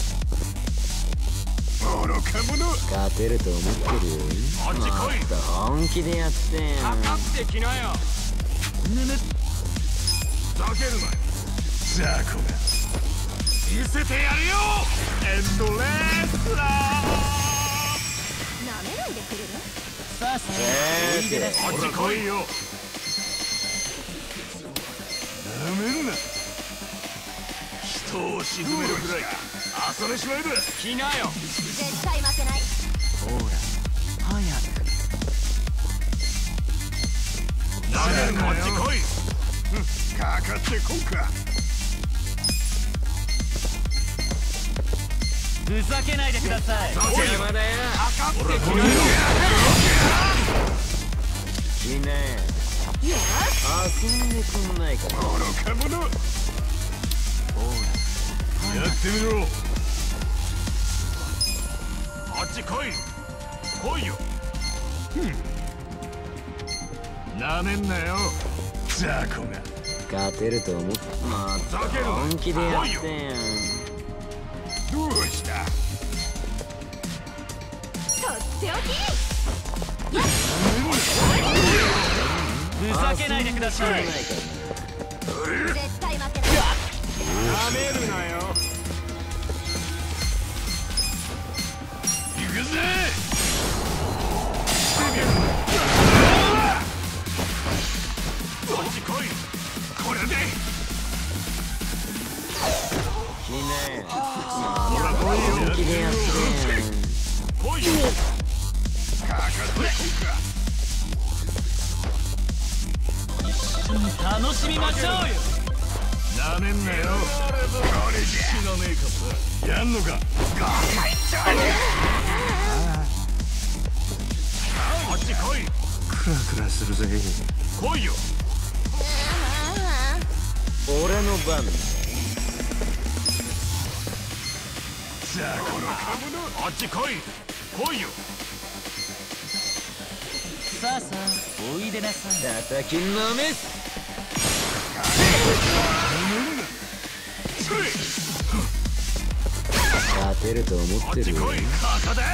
愚か者。 勝てると思ってるよ。 こっち来い。 もっと本気でやってかかってきなよ。 ぬぬっふざけるなよ。 ザコが見せてやるよ。エンドレスラー。 なめないでくれる？ さあさあえーってこっち来いよ。 なめんな。 人を沈めるくらい朝飯前だ。来なよ。 絶対負けない。 ほら早くなめるなよ。こっち来い。 かかってこんか。 ふざけないでください。 邪魔だよ。かかってきなよ。 いいね。遊んでくんないかな。 愚か者。やってみろ。 こっち来い。来いよ。なめんなよ。 ザコが勝てると思ってまふざけるな。 本気でやってん。 どうした。 とっておき。 ふざけないでください。 絶対負けない。 なめるなよ。 行くぜ。 こっち来い。 これでいいね。本気でやって来いよ。 かかってこんか。 楽しみましょうよ。 なめんなよ。 これじ死なねえかゃやんのか。 こっち来い。 クラクラするぜ。 来いよ。 俺の番。 ザコのこっち来い。来いよ。 さあさあおいでなさい。 叩きのめす。勝てると思こってるよ。 っち来い。かかで。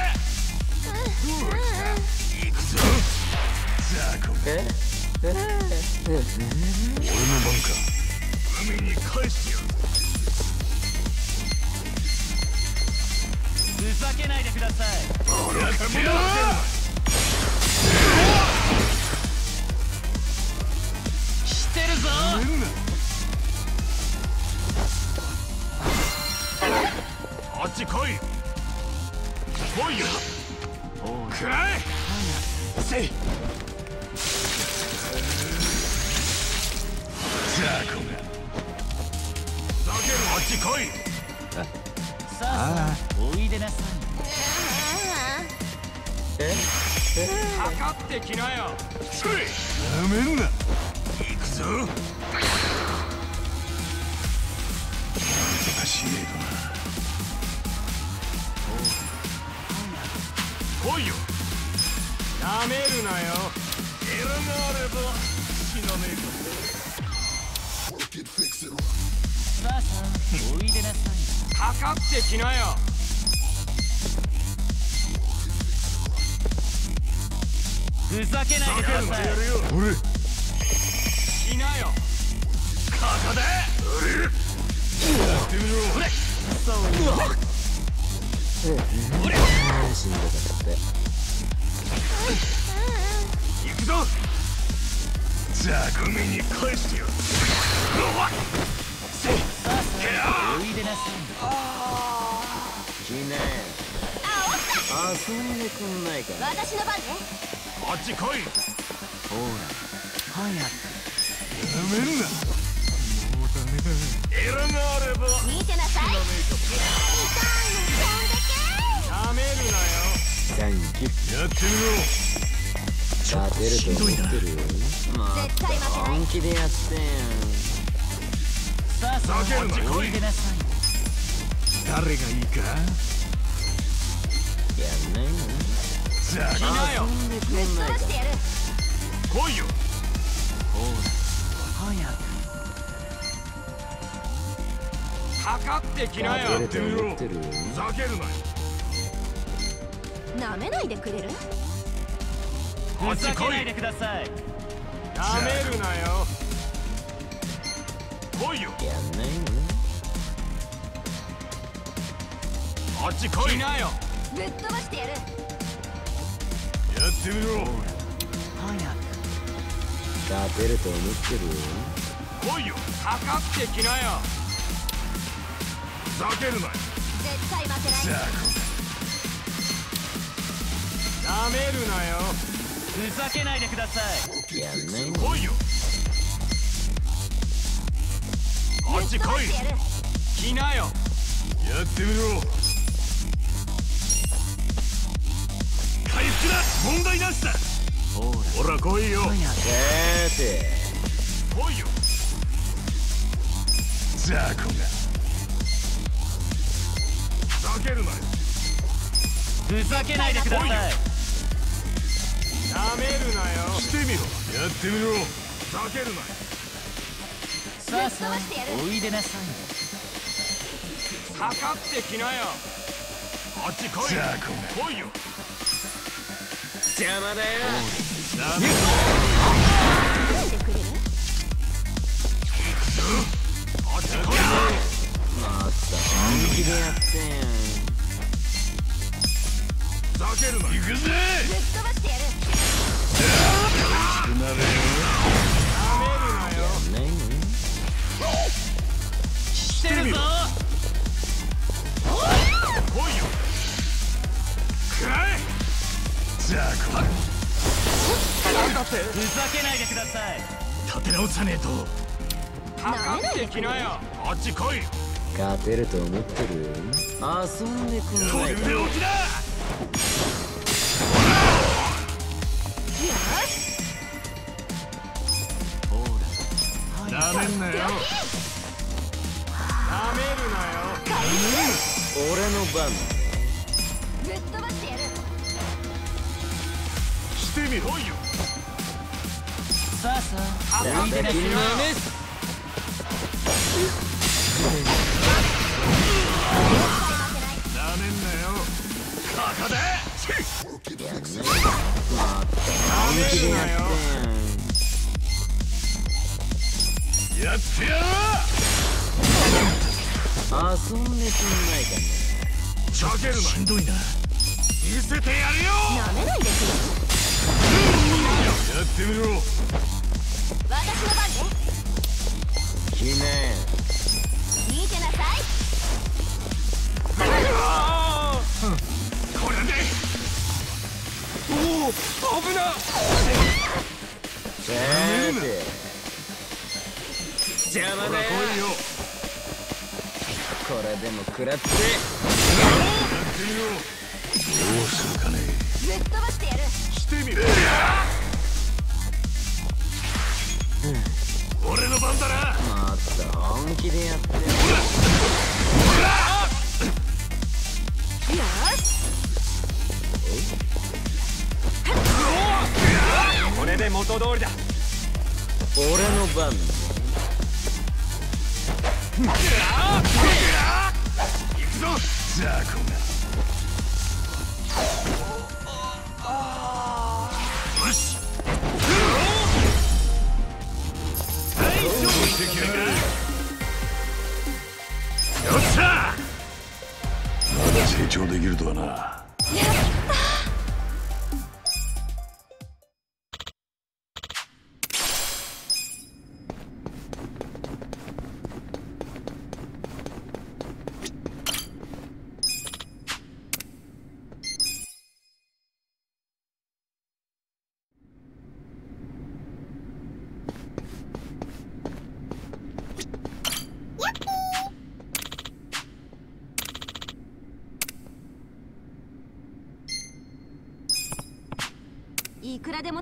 行くぞ。 ザコがえ俺の番か。 海に返してやる。 ふざけないでください。 愚か者。 知ってるぞ。 なめんな。 こっち来い。来いよ。くらえ。 せい。ザコがふざける。こっち来い。 さあさあおいでなさい。 えかかってきなよ。 なめんな。 行くぞ。 難しいな。 来いよ。なめるなよ。エラがあれば死なねえか。 さあさあおいでなさい。 かかってきなよ。 ふざけないでください。 やるよ。 俺来なよ。かかで。 やってみろ。 死んでたって。 行くぞ。 ザコ海に返してやる。 さあさあおいでなさい。 いいね。遊んでくんないかな。 私の番ね。 こっち来い。 ほら早くなめんな。 エラがあれば見てなさい。痛いの飛んでなめるなよ。 サンキュー。 やってみろ。 勝てると思ってるよ。ま絶対負けない。 本気でやってん。 あそうふざけるなおいでなさい。 誰がいいか。 やんないの？ じゃあ来なよ。 遊んでくんないか。 してやる。 来いよ。 ほら早く。 かかってきなよ。 勝てると思ってる？ ふざけるなよ。 なめないでくれる？ ふざけないでください。 なめるなよ。来いよ。 やんないの？ あっち来いなよ。 ぶっ飛ばしてやる。 やってみろ。 早く。 勝てると思ってる？ 来いよ。かかってきなよ。 ふざけるなよ。 絶対負けない。 じゃあなめるなよ。 ふざけないでください。 やんないの？ 来いよ。あっち来い。 ぶっ飛ばしてやる。 来なよ。 やってみろ。回復だ。問題なしだ。 ほらほら来いよ。 早く。 勝て。 来いよ。 じゃあこが。ふざけるなよ。 ふざけないでください。 なめるなよ。 してみろ。やってみろ。ふざけるなよ。 さあさあおいでなさい。 かかってきなよ。あっち来い。 じゃあこ来いよ。 邪魔だよ。 なめる。 なんでくれる？ あっち来い。 もっと本気でやってよ。 ふざけるな。行くぜ。 ぶっ飛ばしてやる。 なれよ。 やんないの？ してるぞ。 来いよ。 くらえ。じゃあこが。 なんだって。 ふざけないでください。 立て直さねえと。 かかってきなよ。あっち来い。 勝てると思ってる？遊んでくんないか。 腕置きだ。 ほらなめんなよ。 なめるなよ。 俺の番。 ぶっ飛ばしてやる。 してみろ。 来いよ。 さあさあなんおいでなさい。 だ君の目。 なめんなよ。ここだ。 やんない。もっとな本め気でやってるなよ。 よ。 やってやろ遊んでくんないかね。 う。ふざけるな。しんどいな。見せてやるよ。 なめないでくれる？ やってみろ。 私の番ね。 来なよ。 見てなさい。 これで。 おお、危な。 さて。邪魔だよ。 ほら来いよ。 これでも食らって。 やってみろ。どうするかね。 ぶっ飛ばしてやる。 してみろ。俺の番だな。 もっと本気でやって。 よし。 これで元通りだ。 俺の番。 行くぞ。じゃあこが。よし。はい、勝負してきやがれ。よっしゃ。まだ成長できるとはな。 いくらでも。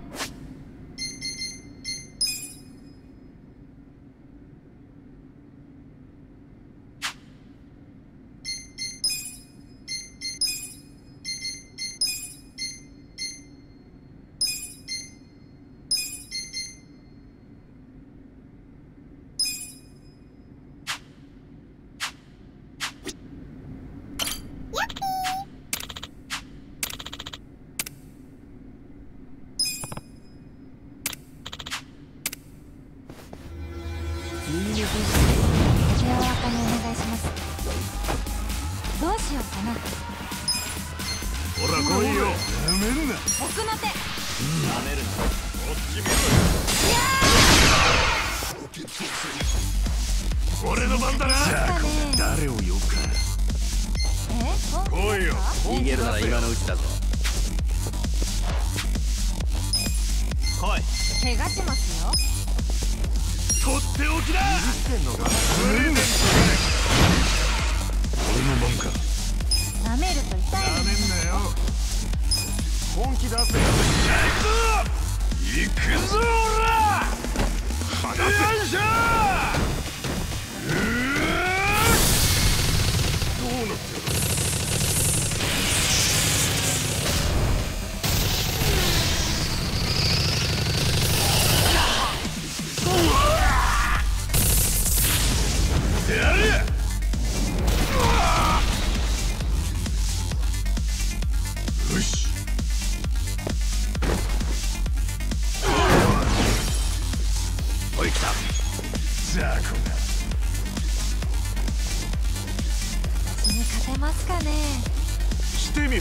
柔軟らかにお願いします。どうしようかな。 ほら来いよ。 やめんな。 奥の手。 なめるな。こっち見ろ。俺の番だな。誰を呼ぶか。 え？ 来いよ。 逃げるなら今のうちだぞ。 来い。 怪我しますよ。 とっておきだ。 ってんのか。俺の番か。 舐めると痛い。 なめんなよ。 本気出せよ。行くぞおら。よいしょ。うーどうなってる。やれ。よし。 おい来た。 ザコが。 私に勝てますかね。 してみろ。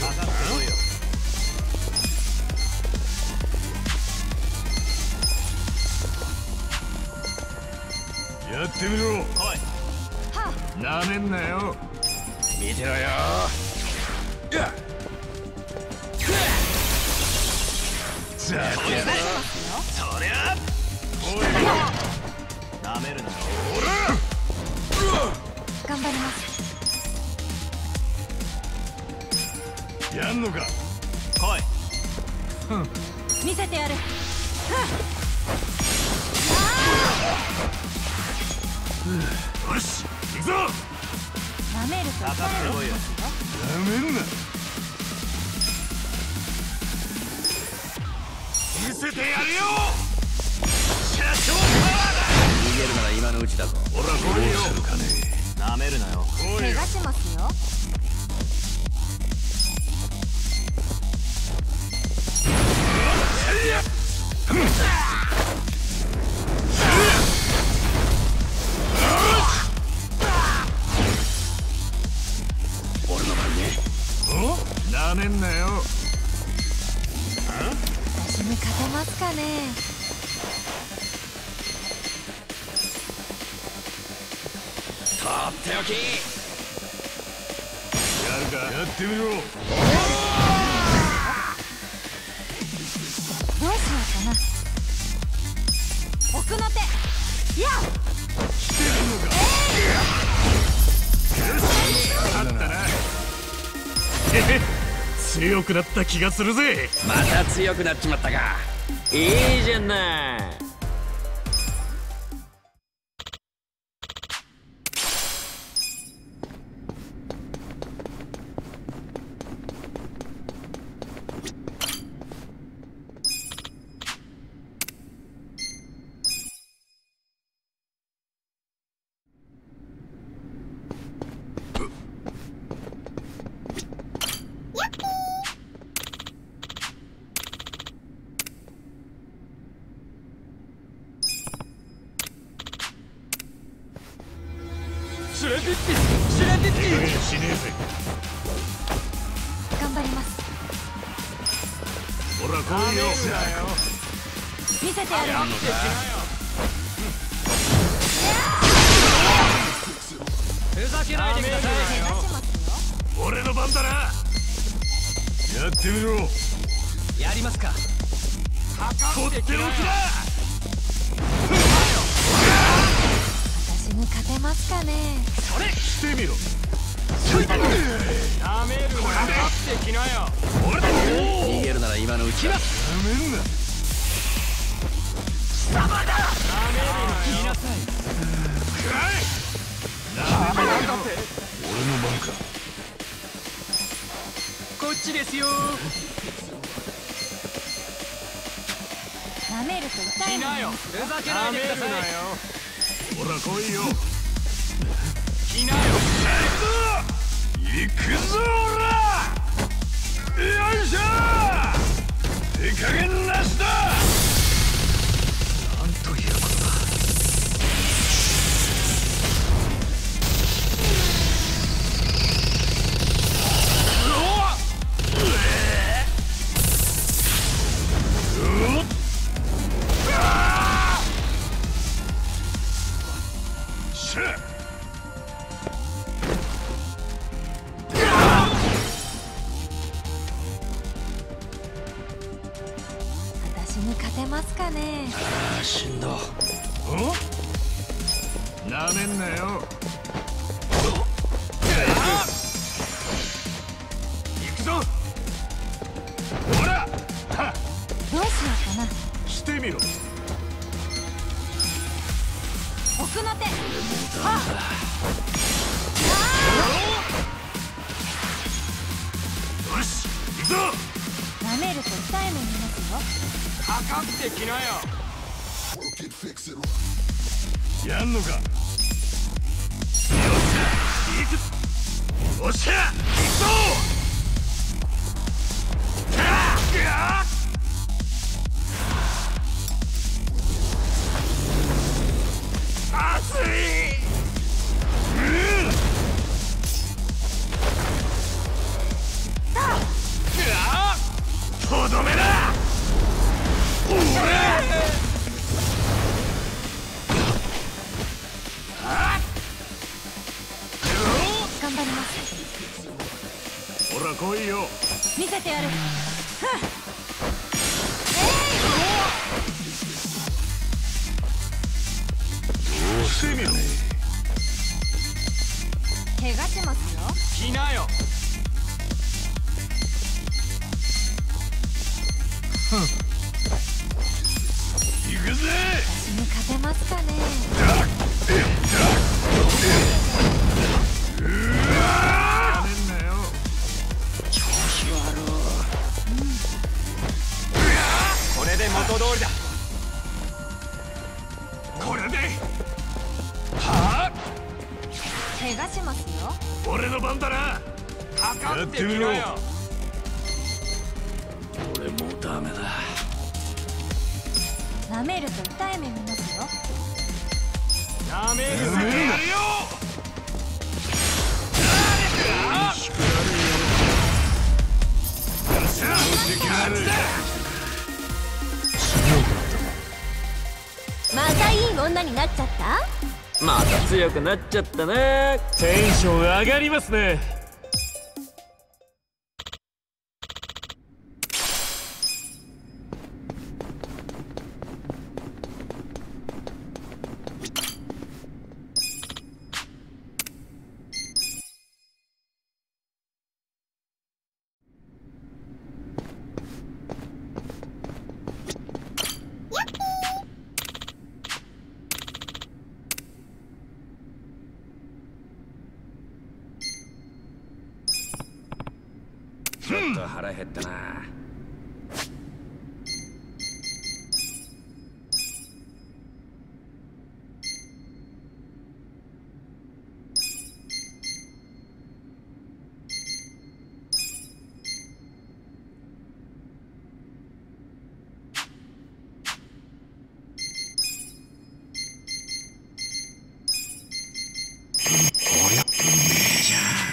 やってみろ。 なめんなよ。 見てろよ。 や。ザコ怪我しますよ。 そりゃ。なめるなよ。 頑張ります。 やんのか。 来い。 見せてやる。 よし行くぞ。 舐めると痛いですよ。 やめんな。 見せてやるよ。社長パワーだ。 逃げるなら今のうちだぞ。 ほら来いよ。なめるなよ。 怪我しますよ。 俺の番ね。 なめんなよ。 私に勝てますかね。 とっておき。 やるか。 やってみろ。 どうしようかな。奥の手。いや。 してるのか。 勝ったな。強くなった気がするぜ。 また強くなっちまったか。いいじゃない。 連れてって連れてってしねえぜ。 頑張ります。 ほら来いよ。 見せてやる。 ふざけないでください。 怪我しますよ。 俺の番だな。 やってみろ。 やりますか。 とっておきだ。 私に勝てますかね。 それしてみろ。 なめるな。かかってきなよ。 俺だ。 逃げるなら今のうちだ。 やめんな。 貴様だ。 なめるなよ。言いなさい。 なめるなよ。 俺の番か。 こっちですよ。 舐めると痛いの。 来なよ。ふざけないでください。 ほら来いよ。 来なよ。 行くぞおら。よいしょ。手加減なしだ。 なんということだ。 しゃ。 私に勝てますかね。 ああ、しんど。 おなめんなよ。 行くぞ。ほら。はっ。 どうしようかな。 してみろ。 奥の手。 よし、行くぞ。 舐めると痛い目見ますよ。 かかってきなよ。 やんのか。よっしゃ、行く。よっしゃ、行くぞ。熱い。うん。とどめだ。おら。 頑張ります。 ほら来いよ。 見せてやる。 どうしてみろ。 怪我しますよ。 来なよ。 行くぜ。 私に勝てますかね。 なめんなよ。 調子悪い。 これで元通りだ。 これで。はあ。 怪我しますよ。 俺の番だな。 かかってきなよ。 俺もうダメだ。 舐めると痛い目見ますよ。 なめるやめるよ。 またいい女になっちゃった。 また強くなっちゃったね。 テンション上がりますね。 ちょっと腹減ったな。こりゃうめえじゃん。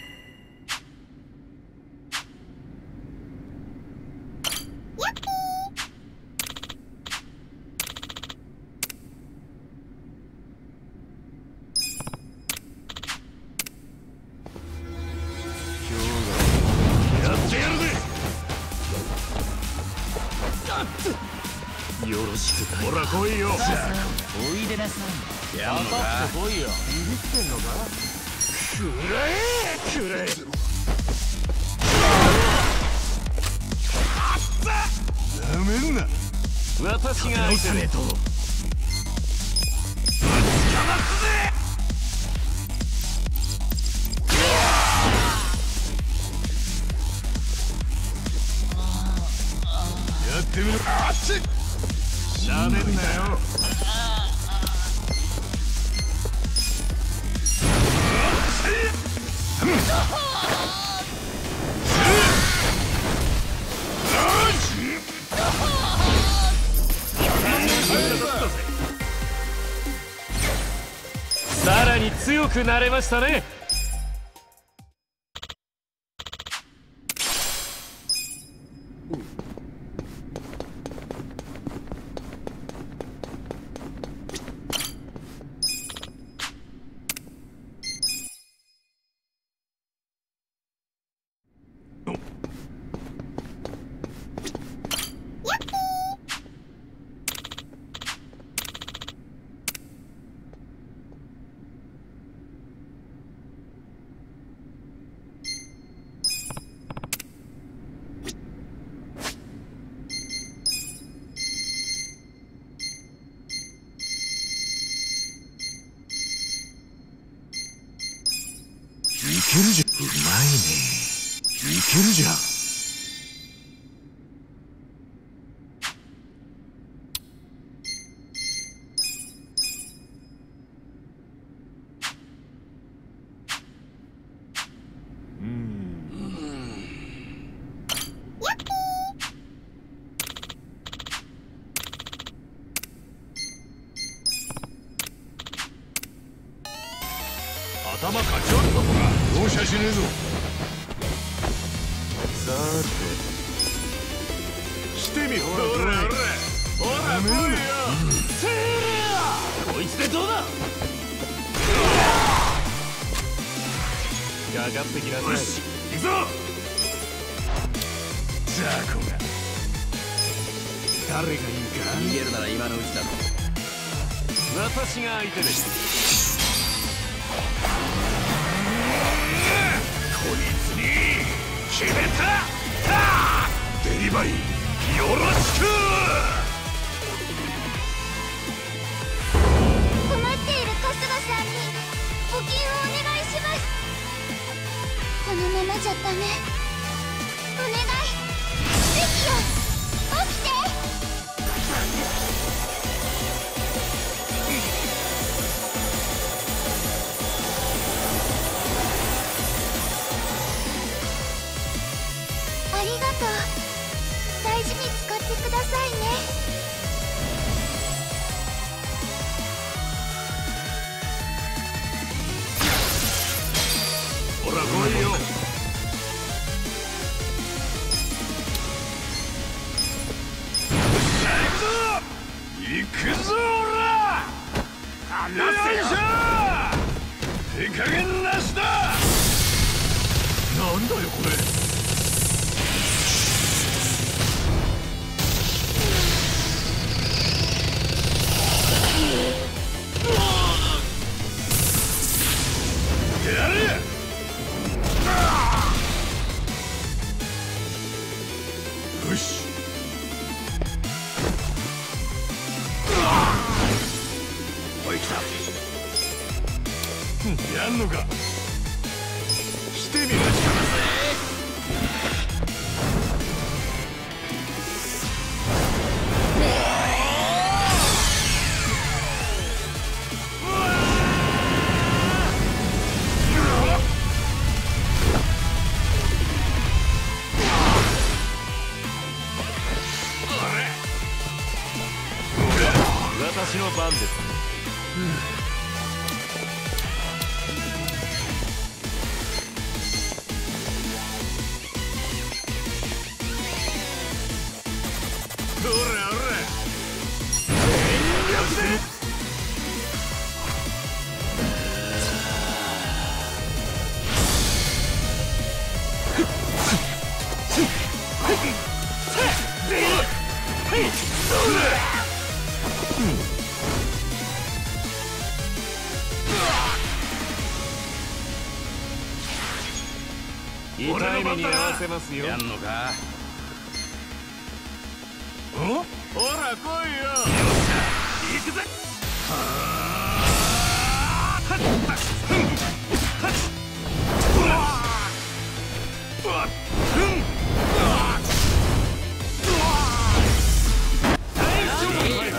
よろしく。ほら来いよ。 おいでなさい。 やんのか。 かってこいよ。 ビビってんのか。くらえくらえ。 なめんな。 私が相手だと。 やってみろ。あっち。 なめんなよ。さらに強くなれましたね。 けるじゃん。うまいね。いけるじゃん。頭かち割るぞ、ほら。容赦しねえぞ。 さてしてみほらほらほらほら来いよ。せーらこいつでどうだ。かかってきなさい。よし行くぞ。 ザコが誰がいいか。 逃げるなら今のうちだろ。 私が相手です。 こいつに決めた。デリバリーよろしく。 困っている春日さんに募金をお願いします。このままじゃダメ。お願いベキよ、起きて。ありがとう。大事に使ってくださいね。 ほら来いよ。行くぞおら。離せよ。手加減なしだ。なんだよこれ。やれ。よし。おい来た。やんのか。してみるしかなぜ。 私の番です。 ほらほら。 全力で。痛い目に合わせますよ。 やんのか。 ほら来いよ。行くぜ。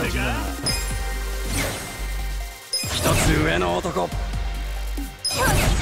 一つ上の男。 今日